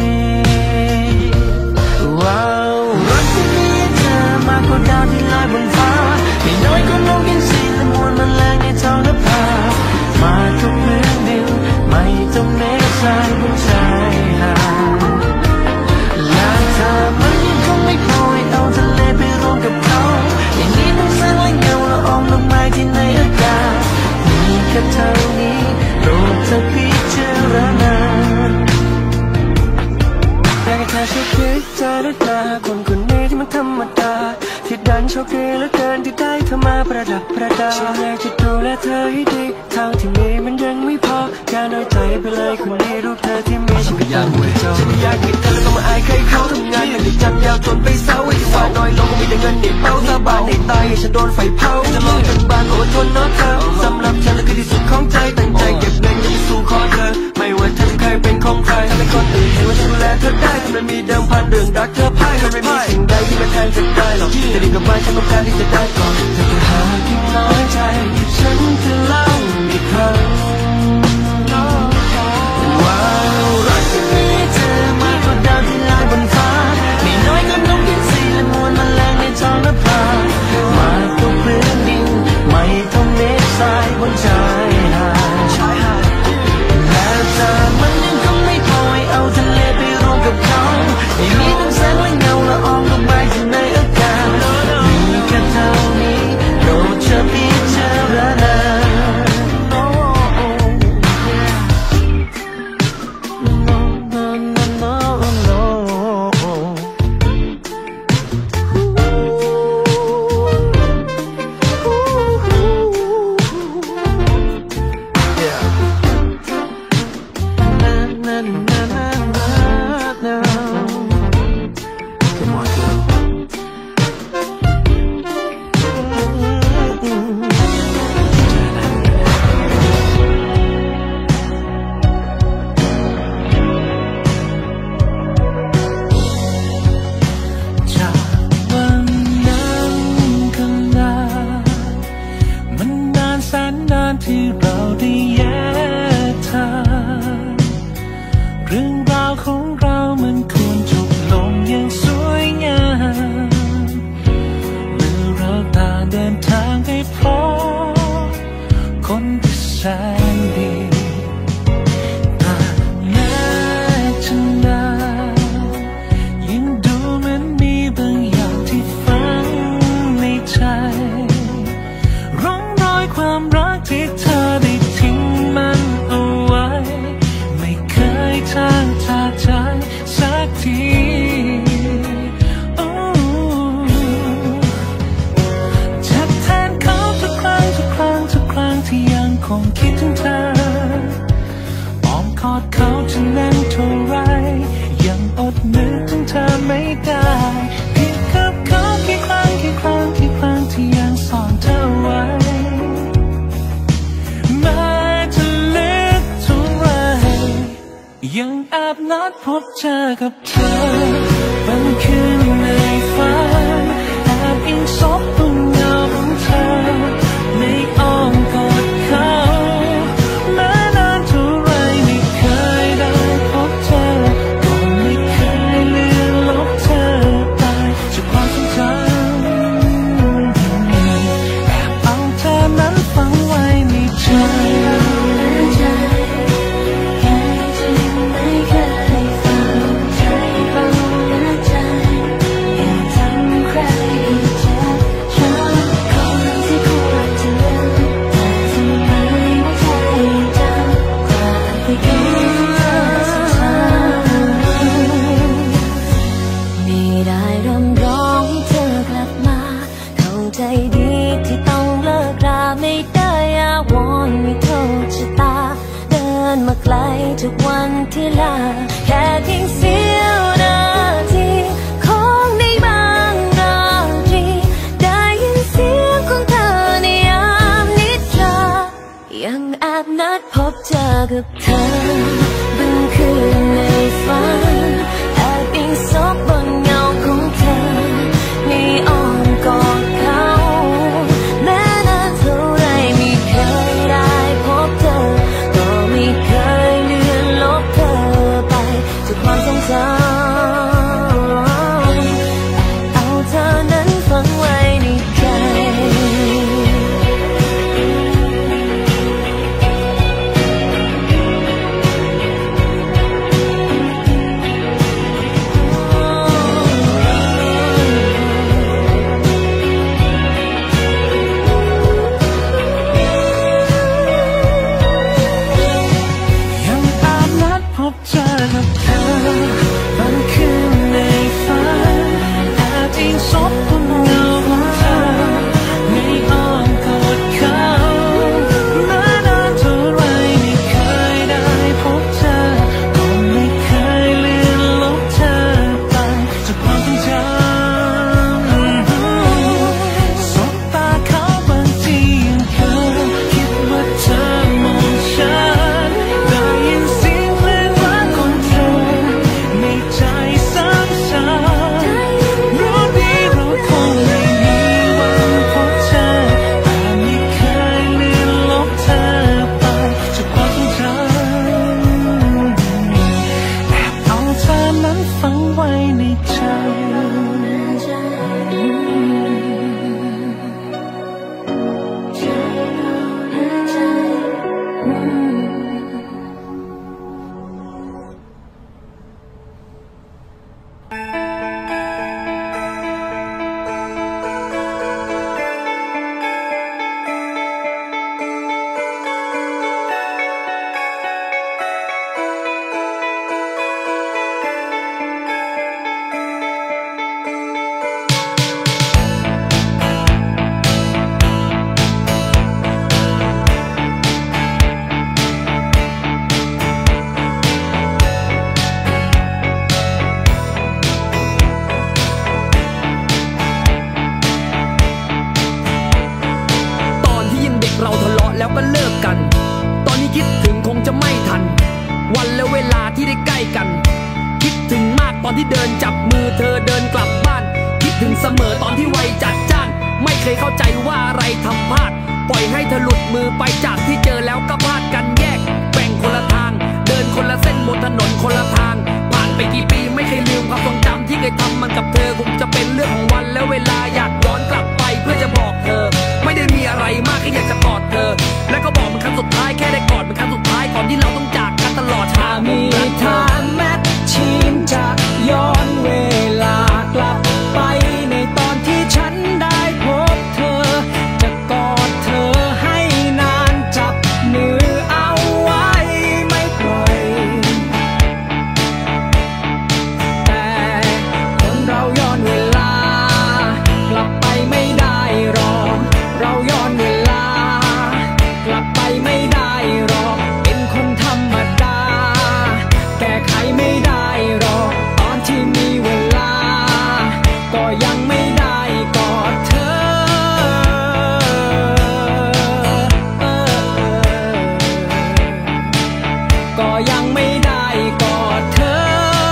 ว้าวรักที่มีเธอมากกว่าดาวที่ลอยบนฟ้าไม่น้อยก็นกอินทรีและมวลแมลงในท้องนภามาทุกพื้นดินไม่ต้องเมฆทรายบนชายหาดและถ้ามันยังคงไม่พอให้เอาทะเลไปรวมกับเขาอย่างนี้ต้องสร้างและเงาละอองลงมาที่ในได้เธอมาประดับประดาฉันอยากจะดูแลเธอให้ดีเท่าที่มีมันยังไม่พออย่าน้อยใจไปเลยคนนี้รูปเธอที่มีฉันก็อยากมีเธอฉันอยากมีเธอแล้วต้องมาอายใครเขาทำงานอย่างที่จันยาวจนไปเศร้าไอ้ที่ว่าน้อยลงก็มีแต่เงินในเป้าสาบานในตายให้ฉันโดนไฟเผาจะลองจนบานอดทนน้อเธอสำหรับฉันนั่นคือที่สุดของใจตั้งใจเก็บเงินยังสู่ขอเธอไม่ว่าเธอจะเคยเป็นของใครถ้าเป็นคนอื่นเห็นว่าฉันดูแลเธอได้มันมีเดิมพันเรื่องรักเธอพ่ายมันไม่มีสิ่งใดที่มาแทนจะได้หรอกแต่ดีกับบ้านฉันต้องการที่จะได้ก่อนเธอจะหาที่น้อยใจฉันจะเล่าอีกครั้งว่ารักที่มีเธอมากกว่าดาวที่ลอยบนฟ้าไม่น้อยก็นกบินสีและมวลแมลงในท้องนภามากกว่าพื้นดินไม่เท่าเม็ดทรายบนชายหาดและเธอมันยังคงไม่พอให้เอาทะเลไปรวมกับเขาไม่มีทั้งแสงและเงาละอองลงไปอยู่ในอากาศมีแค่เท่านี้โปรดเธอพิจารณาที่เราได้แยกทางเรื่องราวของเรามันควรจบลงอย่างสวยงามเมื่อเราต่างเดินทางไปพบคนที่แสนดีต่างแยกฉันนานยิ่งดูเหมือนมีบางอย่างที่ฝังในใจร่องรอยความรักที่เธอได้ทิ้งมันเอาไว้ไม่เคยทางทาใจสักทีเจ็บแทนเขาทุกครั้งทุกครั้งทุกครั้งที่ยังคงคิดถึงเธออ้อมกอดเขาจะแน่นเท่าไรยังอดนึกถึงเธอไม่ได้ผิดกับเขากี่ครั้งกี่ครั้งกี่ครั้งที่ยังซ่อนเธอไว้ยังแอบนัดพบเจอกับเธอบางคืนในฝันแอบอิงซบบนเงาของเธอในอ้อมกอดเขาแม้นานเท่าไรไม่เคยได้พบเธอก็ไม่เคยเลือนลบเธอไปจากความทรงจำแอบเอาเธอนั้นฝังไว้ในใจไกลทุกวันที่ลาแค่เพียงเสี้ยวนาทีของในบางราตรีได้ยินเสียงของเธอในยามนิทรายังแอบนัดพบเจอกับเธอบางคืนในฝันแอบอิงซบบนเงาของเธอในอ้อมกอดเขาแม้นานเท่าไรไม่เคยได้พบเธอก็ไม่เคยเลือนลบเธอไปจากความทรงจำเอาเธอนั้นฝังไว้ในใจคิดถึงคงจะไม่ทันวันและเวลาที่ได้ใกล้กันคิดถึงมากตอนที่เดินจับมือเธอเดินกลับบ้านคิดถึงเสมอตอนที่วัยจัดจ้านไม่เคยเข้าใจว่าอะไรทำพลาดปล่อยให้เธอหลุดมือไปจากที่เจอแล้วก็พลาดกันแยกแบ่งคนละทางเดินคนละเส้นบนถนนคนละทางผ่านไปกี่ปีไม่เคยลืมความทรงจำที่เคยทำมันกับเธอคงจะเป็นเรื่องของวันและเวลาอยากย้อนกลับไปเพื่อจะบอกเธอไม่ได้มีอะไรมากแค่อยากจะกอดเธอและก็บอกมันครั้งสุดท้ายแค่ได้กอดมันครั้งสุดท้ายก่อนที่เราต้องจากกันตลอดถ้ามีทางแมชชีนจะย้อนเวลากลับไปในตอนที่ฉันได้พบเธอจะกอดเธอให้นานจับมือเอาไว้ไม่ปล่อยแต่คนเราย้อนเวลากลับไปไม่ได้หรอกเราย้อนเวลากลับไปไม่ได้หรอกเป็นคนธรรมดาแก้ไขไม่ได้หรอกตอนที่มีเวลาก็ยังไม่ได้กอดเธอก็ยังไม่ได้กอดเธอ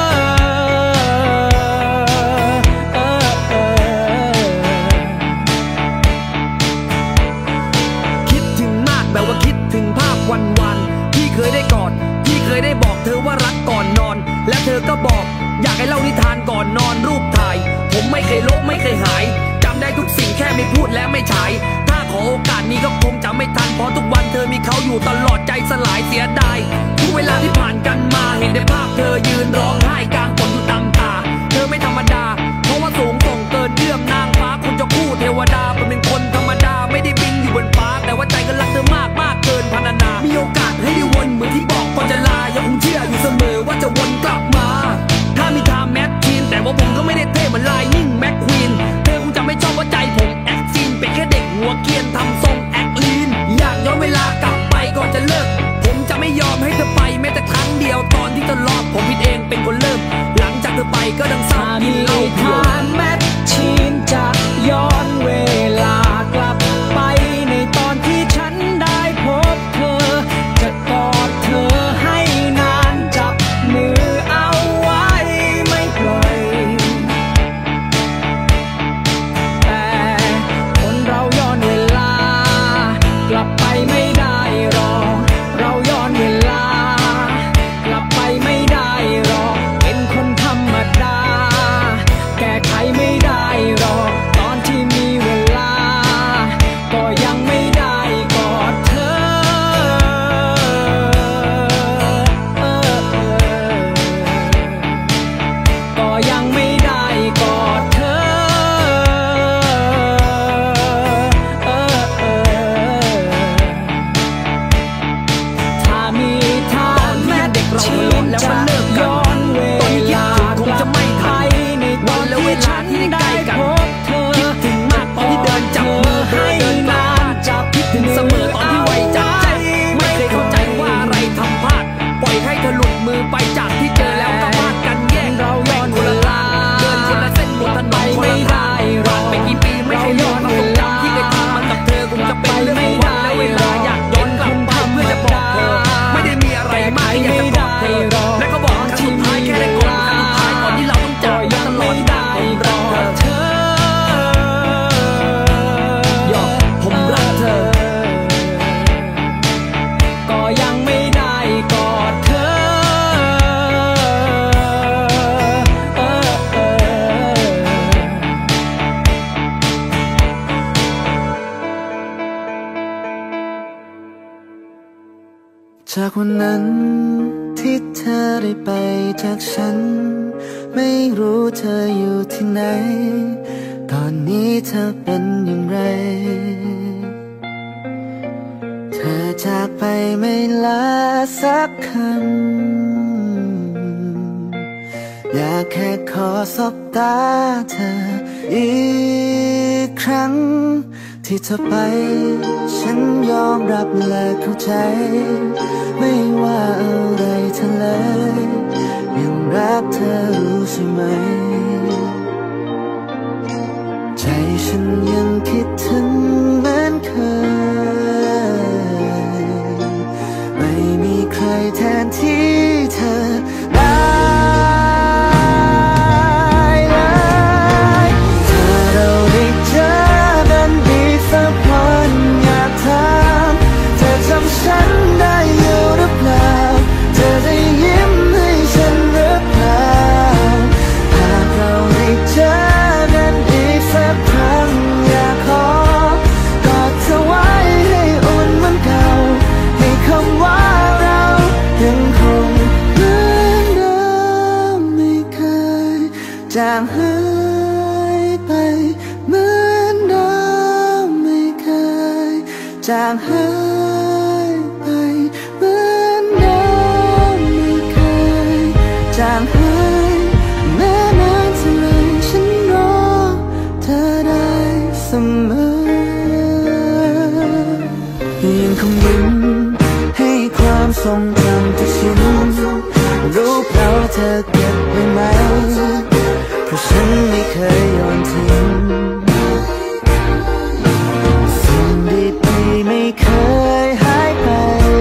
คิดถึงมากแบบว่าคิดถึงภาพวันๆที่เคยได้กอดที่เคยได้บอกเธอว่ารักก่อนนอนและเธอก็บอกอยากให้เล่านิทานก่อนนอนรูปถ่ายผมไม่เคยลบไม่เคยหายจำได้ทุกสิ่งแค่ไม่พูดและไม่ฉายถ้าขอโอกาสนี้ก็คงจะไม่ทันเพราะทุกวันเธอมีเขาอยู่ตลอดใจสลายเสียดายทุกเวลาที่ผ่านกันมาเห็นแต่ภาพเธอยืนร้องไห้กลางฝนอยู่ตามตาเธอไม่ธรรมดาเพราะว่าสูงส่งเกินเอื้อมนางฟ้าคุณจะคู่เทวดาเป็นคนธรรมดาไม่ได้บินอยู่บนฟ้าแต่ว่าใจก็รักเธอมากมากเกินพรรณนามีโอกาสให้ได้วนเหมือนที่บอกก่อนจะลายังคงเชื่ออยู่เสมอว่าจะวนกลับมาถ้ามีทางแมทชีนแต่ว่าผมก็ไม่ได้เท่เหมือนไลนิ่งแม็กควีนเธอคงจะไม่ชอบว่าใจผมแอคซีนเป็นแค่เด็กหัวเกรียนทำทรงแอคลีนอยากย้อนเวลากลับไปก่อนจะเลิกผมจะไม่ยอมให้เธอไปแม้แต่ครั้งเดียวตอนที่เธอรอดผมผิดเองเป็นคนเริ่มหลังจากเธอไปก็ดังเศร้ากินเหล้าเพียวถ้ามีทางแมชชีนจะย้อนเวลากลับไปในตอนที่ฉันได้พบเธอจะกอดเธอให้นานจับมือเอาไว้ไม่ปล่อยแต่คนเราย้อนเวลากลับไปไม่ได้หรอกเราย้อนเวลากลับไปไม่ได้หรอกเป็นคนธรรมดาแก้ไขไม่ได้หรอกตอนที่มีเวลาก็ยังไม่ได้กอดเธอก็ยังไม่ได้กอดเธอถ้ามีทางแม้เด็กเราจะย้อนเวลากลับไปในตอนที่ฉันได้พบเธอคิดถึงมากตอนที่เดินจับมือให้นานจับคิดถึงเสมอตอนที่วัยจัดจ้านไม่เคยเข้าใจว่าอะไรทำพลาดปล่อยให้เธอหลุดมือไปจากที่เจอแล้วก็พลาดกันแยกเราย้อนเวลาเดินคนละเส้นบนถนนคนละทางผ่านไปกี่ปีไม่เคยลืมความทรงจำที่เคยทำมันกับเธอคงจะเป็นเรื่องของวันและเวลาอยากย้อนกลับไปเพื่อจะบอกเธอไม่ได้มีอะไรมากแค่อยากจะกอดเธอและก็บอกครั้งสุดท้ายแค่ได้กอดครั้งสุดท้ายก่อนที่เราต้องจากกันตลอดกาลผมรักเธอยอมผมรักเธอก็ยังไม่ได้กอดเธอจากวันนั้นที่เธอได้ไปจากฉันไม่รู้เธออยู่ที่ไหนตอนนี้เธอเป็นอย่างไรเธอจากไปไม่ลาสักคำอยากแค่ขอสบตาเธออีกครั้งที่เธอไปฉันยอมรับและเข้าใจไม่ว่าอะไรเธอเลยยังรักเธอรู้ใช่ไหมใจฉันยังคิดถึงเหมือนเคยไม่จางหายไปเหมือนเดิมไม่เคยจางหายแม้นานเท่าไรฉันรอเธอได้เสมอยังคงยิ้มให้ความทรงจำทุกชิ้นรูปเราเธอเก็บไว้ไหมเพราะฉันไม่เคยโยนทิ้งสิ่งดีๆไม่เคยหายไป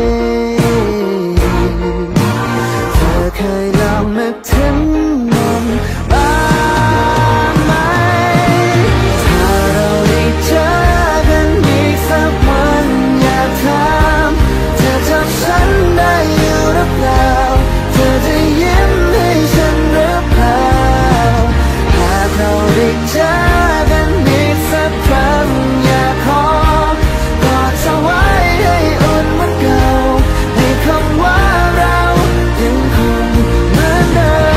เธอเคยลองนึกถึงมันบ้างไหมถ้าเราได้เจอกันอีกสักวันอยากถามเธอจำฉันได้อยู่หรือเปล่าเธอจะยิ้มให้ฉันหรือเปล่าหากเราได้เจอกันอีกสักครั้งอยากขอกอดเธอไว้ให้อุ่นเหมือนเก่าให้คำว่าเรายังคงเหมือนเดิม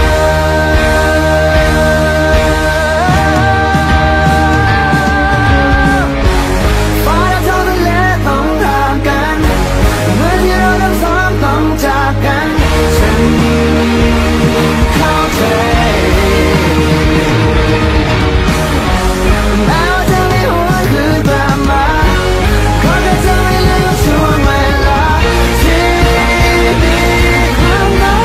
ฟ้าและท้องทะเลต้องห่างกันเหมือนที่เราทั้งสองต้องจากกันฉันเข้าใจแม้ว่าจะไม่หวนคืนกลับมาขอแค่เธอไม่ลืมช่วงเวลาที่มีความหมาย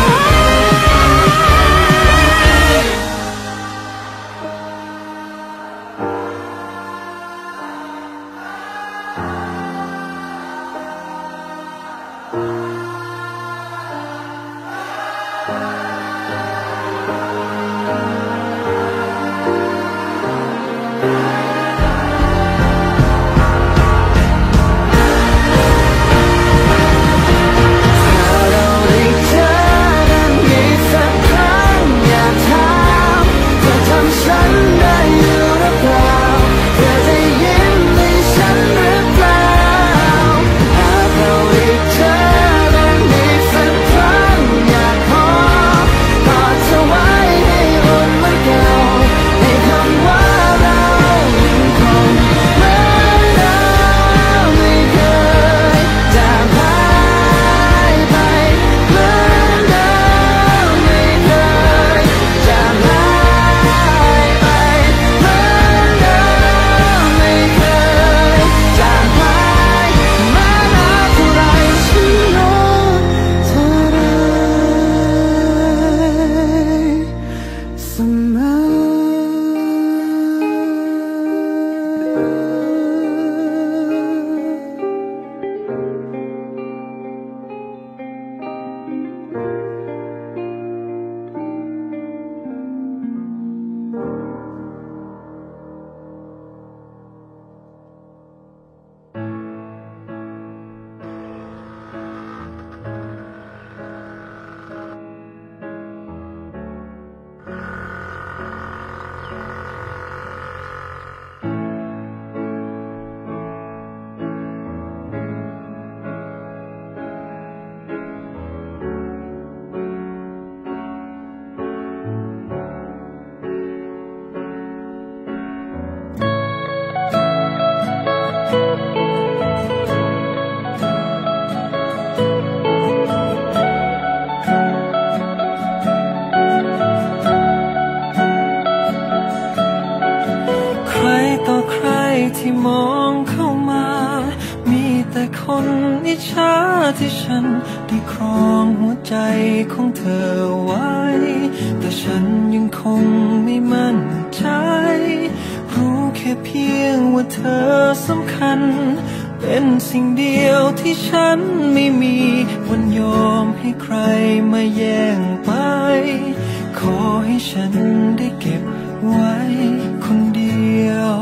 ที่มองเข้ามามีแต่คนอิจฉาที่ฉันได้ครองหัวใจของเธอไว้แต่ฉันยังคงไม่มั่นใจรู้แค่เพียงว่าเธอสำคัญเป็นสิ่งเดียวที่ฉันไม่มีวันยอมให้ใครมาแย่งไปขอให้ฉันได้เก็บไว้คนเดียว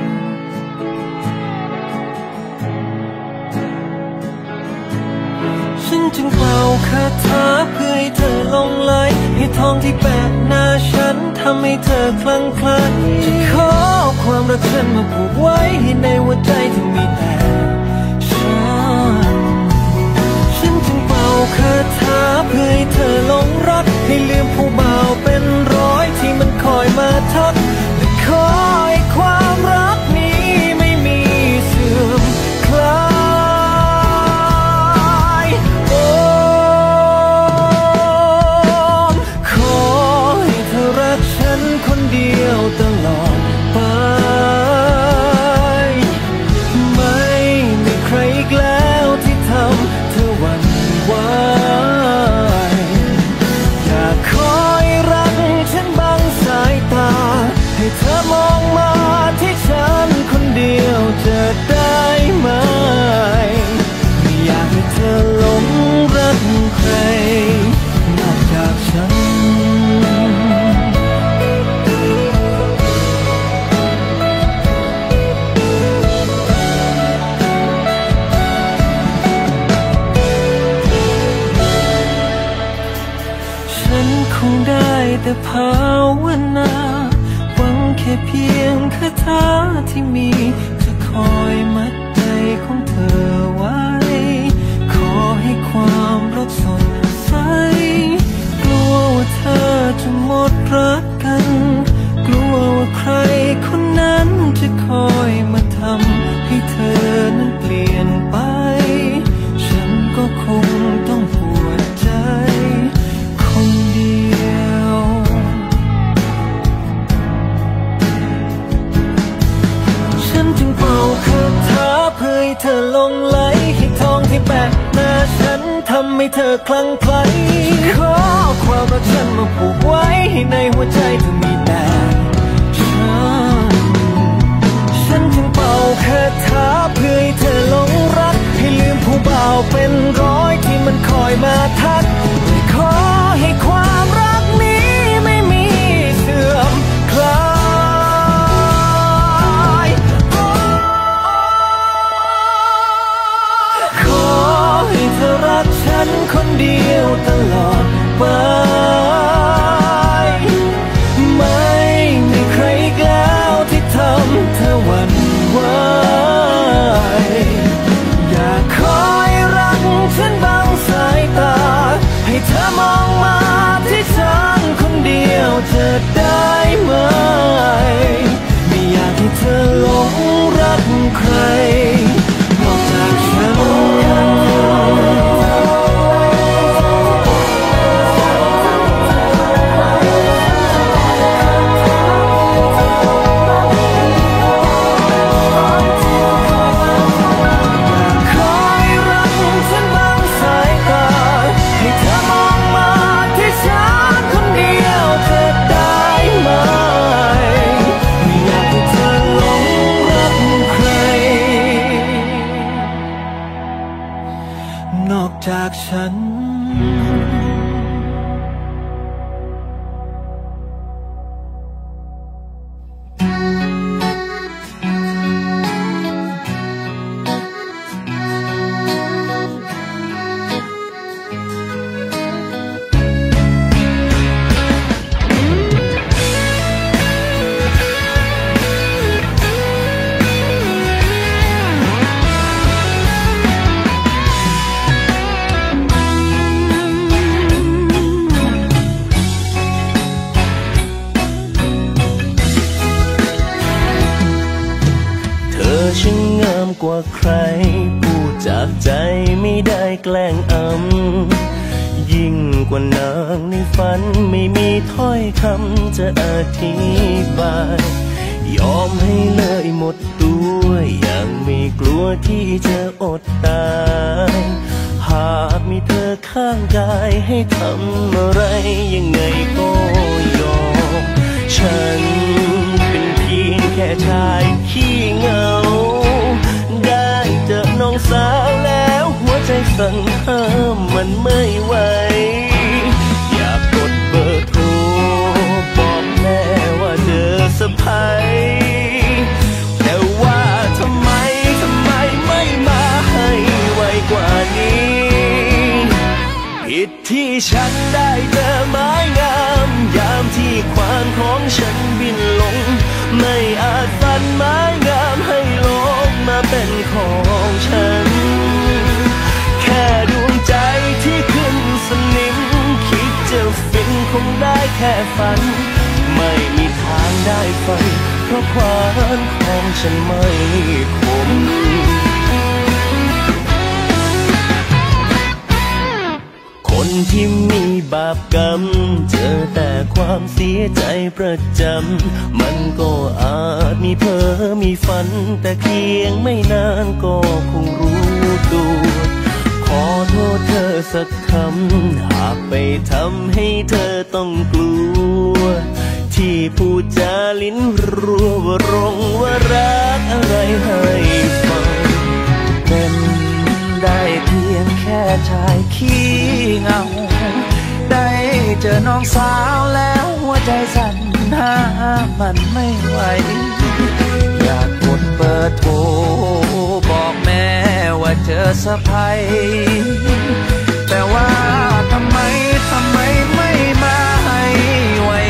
ฉันจึงเป่าคาถาเพื่อให้เธอหลงไหลให้ทองที่แปะหน้าฉันทำให้เธอคลั่งไคล้จะขอความรักฉันมาผูกไว้ให้ในหัวใจที่มีแต่ฉันจึงเป่าคาถาเพื่อให้เธอหลงรักให้ลืมผู้บ่าวเป็นร้อยที่มันคอยมาทักและขอให้ความรักนี้ไม่มีเสื่อมคลายแต่ภาวนาหวังแค่เพียงคาถาที่มีจะคอยมัดใจของเธอไว้ขอให้ความรักสดใสกลัวว่าเธอจะหมดรักกันกลัวว่าใครคนนั้นจะคอยมาทำให้เธอนั้นเปลี่ยนไปฉันก็คงต้องปวดใจคนเดียวฉันจึงเป่าคาถาเพื่อให้เธอหลงไหลให้ทองที่แปะหน้าฉันทำให้เธอคลั่งไคล้ขอความรักฉันมาผูกไว้ให้ในหัวใจเธอมีแต่ฉันจึงเป่าคาถาเพื่อให้เธอหลงรักให้ลืมผู้บ่าวเป็นร้อยที่มันคอยมาทักขอให้ความรักนี้ไม่มีเสื่อมคลายขอให้เธอรักฉันคนเดียวตลอดไปไม่มีใครอีกแล้วที่ทำเธอหวั่นไหวอยากคอยรักฉันบางสายตาให้เธอมองมาที่ฉันคนเดียวจะได้ไหมไม่อยากให้เธอหลงรักใครนอกจากฉันจากฉันช่างงามกว่าใครพูดจากใจไม่ได้แกล้งยิ่งกว่านางในฝันไม่มีถ้อยคำจะอธิบายยอมให้เลยหมดตัวอย่างไม่กลัวที่จะอดตายหากมีเธอข้างกายให้ทำอะไรยังไงก็ยอมฉันเป็นเพียงแค่ชายขี้เหงาได้เจอน้องสาวแล้วหัวใจสั่นห้ามมันไม่ไหวอยากกดเบอร์โทรบอกแม่ว่าเจอสะพ้ายแต่ว่าทำไมไม่มาให้ไวกว่านี้ผิดที่ฉันได้เจอไม้งามยามที่ควานของฉันบินลงไม่อาจฝันไม้งามให้ลงมาเป็นของฉันแค่ดวงใจที่ขึ้นสนิมคิดจะฟินคงได้แค่ฝันไม่มีทางได้ฝันเพราะควานของฉันไม่คมคนที่มีบาปกรรมเจอแต่ความเสียใจประจำมันก็อาจมีเพ้อมีฝันแต่เพียงไม่นานก็คงรู้ตัวขอโทษเธอสักคำหากไปทำให้เธอต้องกลัวที่พูดจาลิ้นรัวว่ารงว่ารักอะไรให้ฟังเป็นได้เพียงแค่ชายขี้เหงาได้เจอน้องสาวแล้วหัวใจสั่นห้ามมันไม่ไหวอยากกดเบอร์โทรบอกแม่ว่าเจอสะพ้ายแต่ว่าทำไมไม่มาให้ไว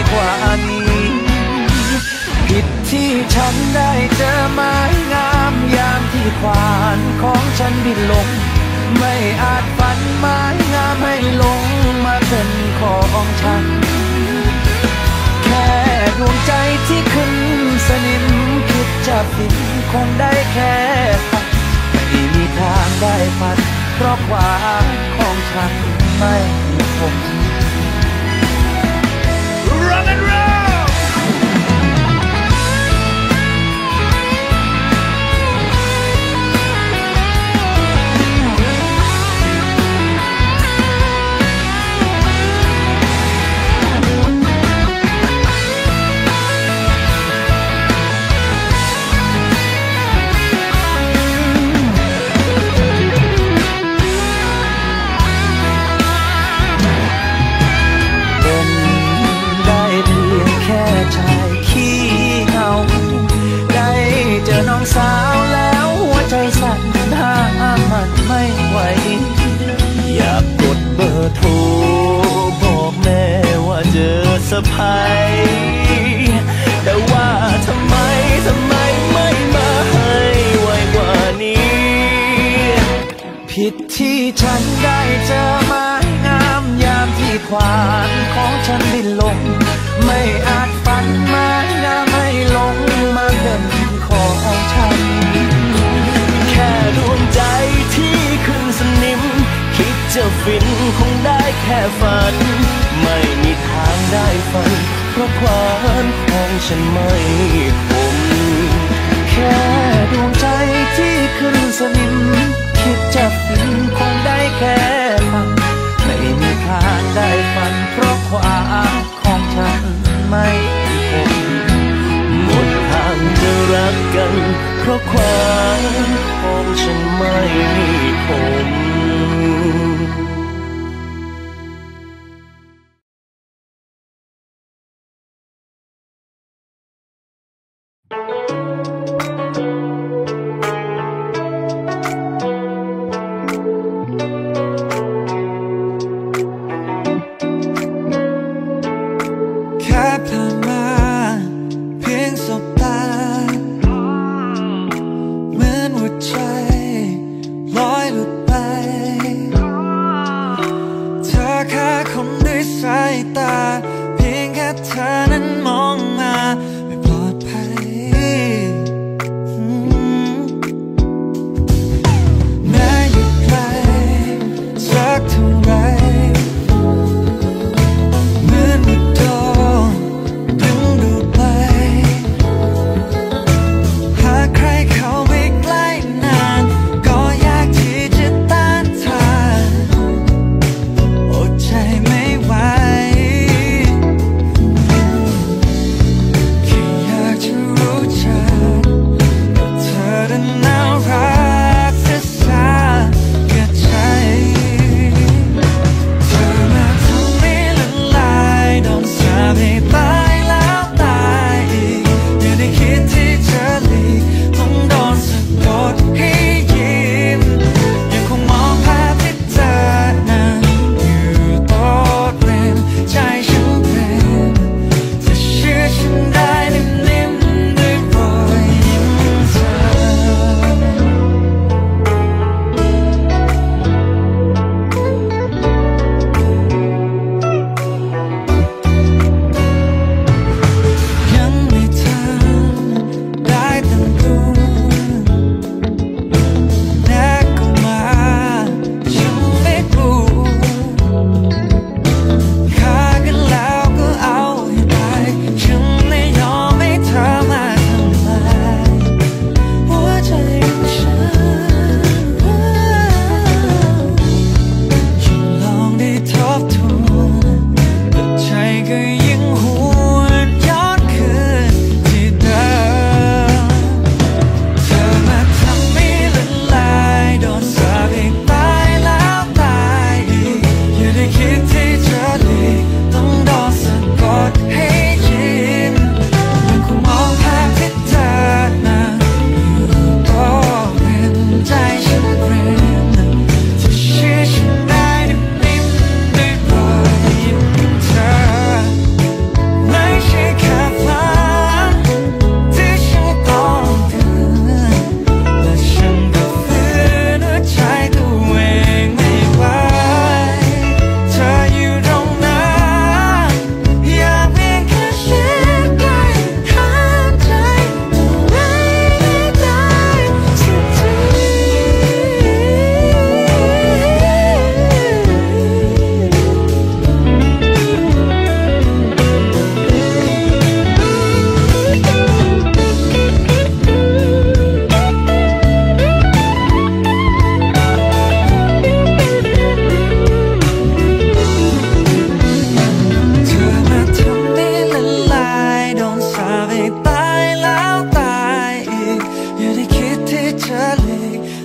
นของฉันบินลงไม่อาจฝันไม้งามให้ลงมาเป็นของฉันแค่ดวงใจที่ขึ้นสนิมคิดจะบินคงได้แค่ฝันไม่มีทางได้ฝันเพราะความของฉันไม่มีผม Rock and rollชายขี้เหงาได้เจอน้องสาวแล้วหัวใจสั่นห้ามมันไม่ไหวอยากกดเบอร์โทรบอกแม่ว่าเจอสะพายแต่ว่าทำไมไม่มาให้ไวกว่านี้ผิดที่ฉันได้เจอไม้งามยามที่ควานของฉันบินลงไม่อาจฝันไม้งามให้ลงมาเป็นของฉันแค่ดวงใจที่ขึ้นสนิมคิดจะฟินคงได้แค่ฝันไม่มีทางได้ฝันเพราะความของฉันไม่คมแค่ดวงใจที่ขึ้นสนิมคิดจะฟินคงได้แค่ฝันไม่มีทางได้ฝันเพราะความของฉันไม่คมหมดทางจะรักกันเพราะความของฉันไม่คม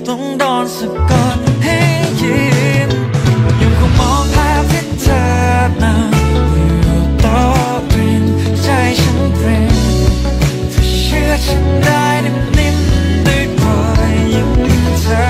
ต้องโดนสะกดให้ยินยังคงมองภาพที่เธอมาอยู่ต่อเป็นใจฉันเป็นเธอเชื่อฉันได้นิ่มๆด้วยรอยยิ้มเธอ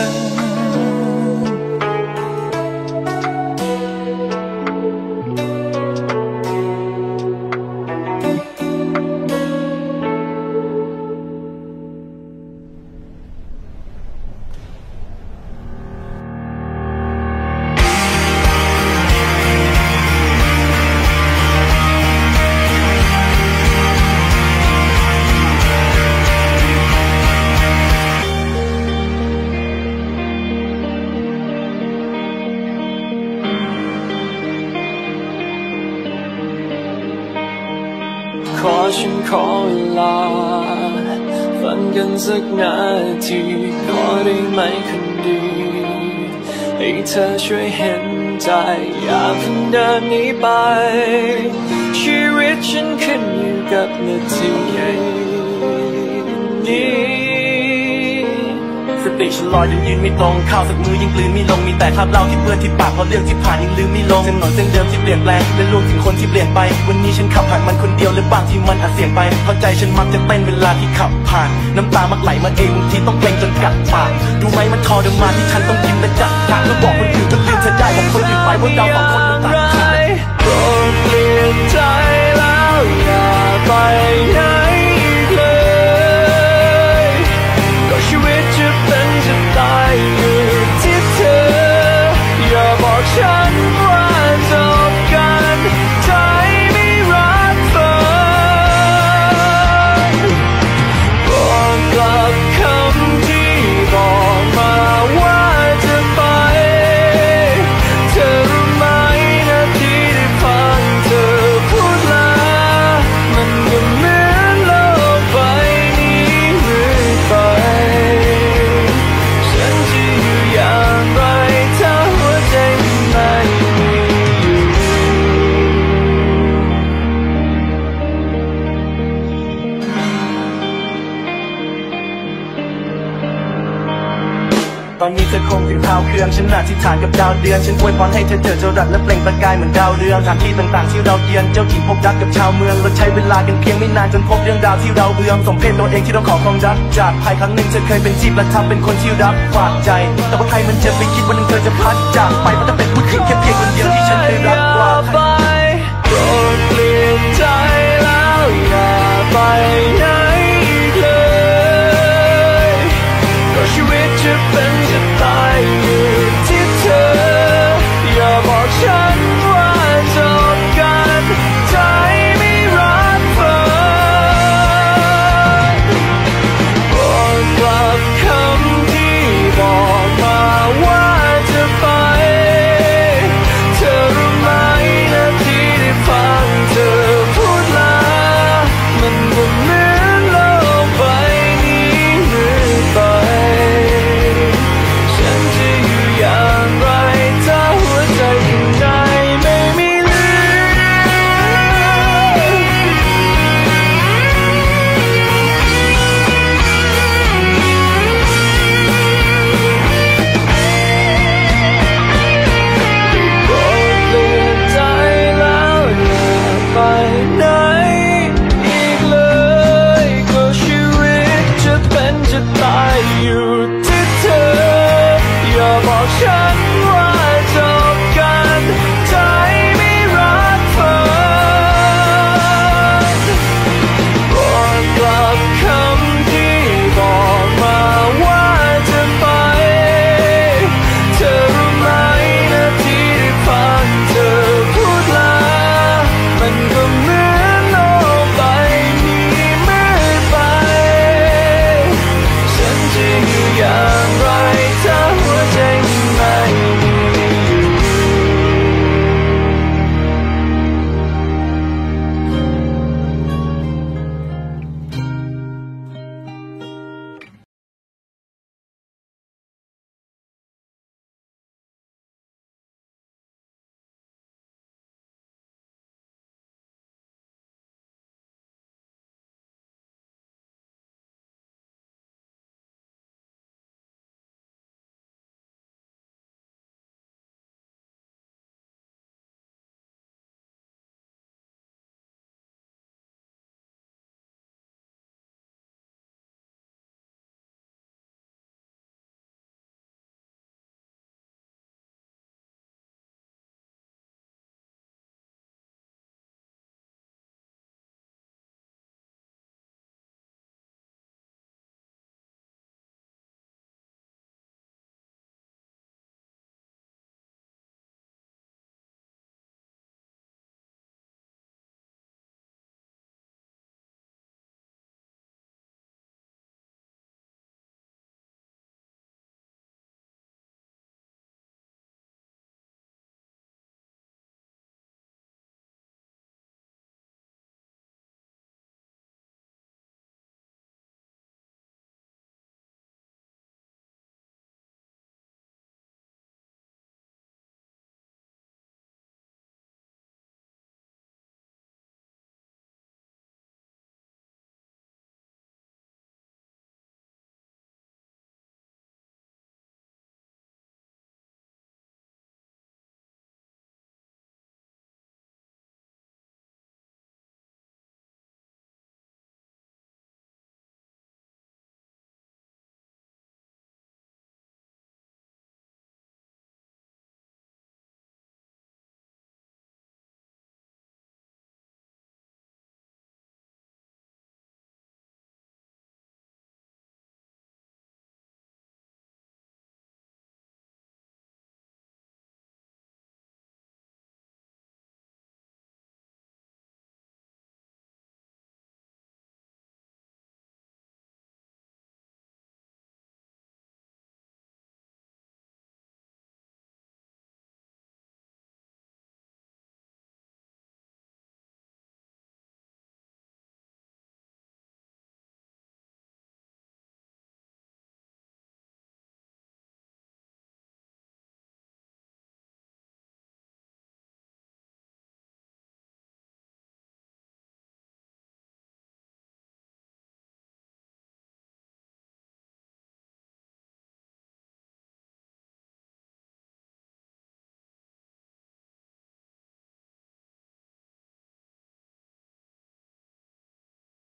ฉันขอเวลาฝันกันสักนาทีขอได้ไหมคนดีให้เธอช่วยเห็นใจอย่าเพิ่งเดินหนีไปชีวิตฉันขึ้นอยู่กับนาทีนี้สติฉันลอยยังยืนไม่ตรงข้าวสักมือยังกลืนไม่ลงมีแต่คราบเหล้าที่เปื้อนที่ปากเพราะเรื่องที่ผ่านยังลืมไม่ลงเส้นหนอนเส้นเดิมที่เปลี่ยนแปลงและรวมถึงคนที่เปลี่ยนไปวันนี้ฉันขับผ่านมันคนเดียวและบางที่มันอาจเสี่ยงไปเพราะใจฉันมักจะเต้นเวลาที่ขับผ่านน้ำตามักไหลมาเองบางทีต้องเกรงจนกัดปากดูไหมมันทรมานที่ฉันต้องยิ้มและจัดทางแล้วบอกคนอื่นก็ลืมเธอได้บอกคนอื่นไปว่าเราสองคนมันต่างกันโปรดเปลี่ยนใจแล้วอย่าไปไหนชีวิตจะเป็นจะตายอยู่ที่เธออย่าบอกฉันว่าจบกันใจไม่รักเธอบอกกลับคำที่บอกมาว่าจะไปเธอรู้ไหมนาทีที่ฟังเธอพูดลามันก็เหมือนโลกใบนี้เรื่อยไปตอนนี้เธอคงถึงเท้าเครื่องฉันอธิษฐานกับดาวเดือนฉันอวยพรให้เธอเจริญและเปล่งประกายเหมือนดาวเรืองสถานที่ต่างๆที่เราเยือนเจ้าหญิงพบรักกับชาวเมืองเราใช้เวลากันเพียงไม่นานจนพบเรื่องราวที่เราเบื่อสมเพชตัวเองที่ต้องขอความรักจากใครครั้งหนึ่งเธอเคยเป็นที่ประทับเป็นคนที่รักฝากใจแต่ว่าใครมันจะไปคิดวันหนึ่งเธอจะพัดจากไปเพราะเธอเป็นผู้หญิงแค่เพียงคนเดียวที่ฉันเคยรักกว่าใครโปรดเปลี่ยนใจแล้วอย่าไป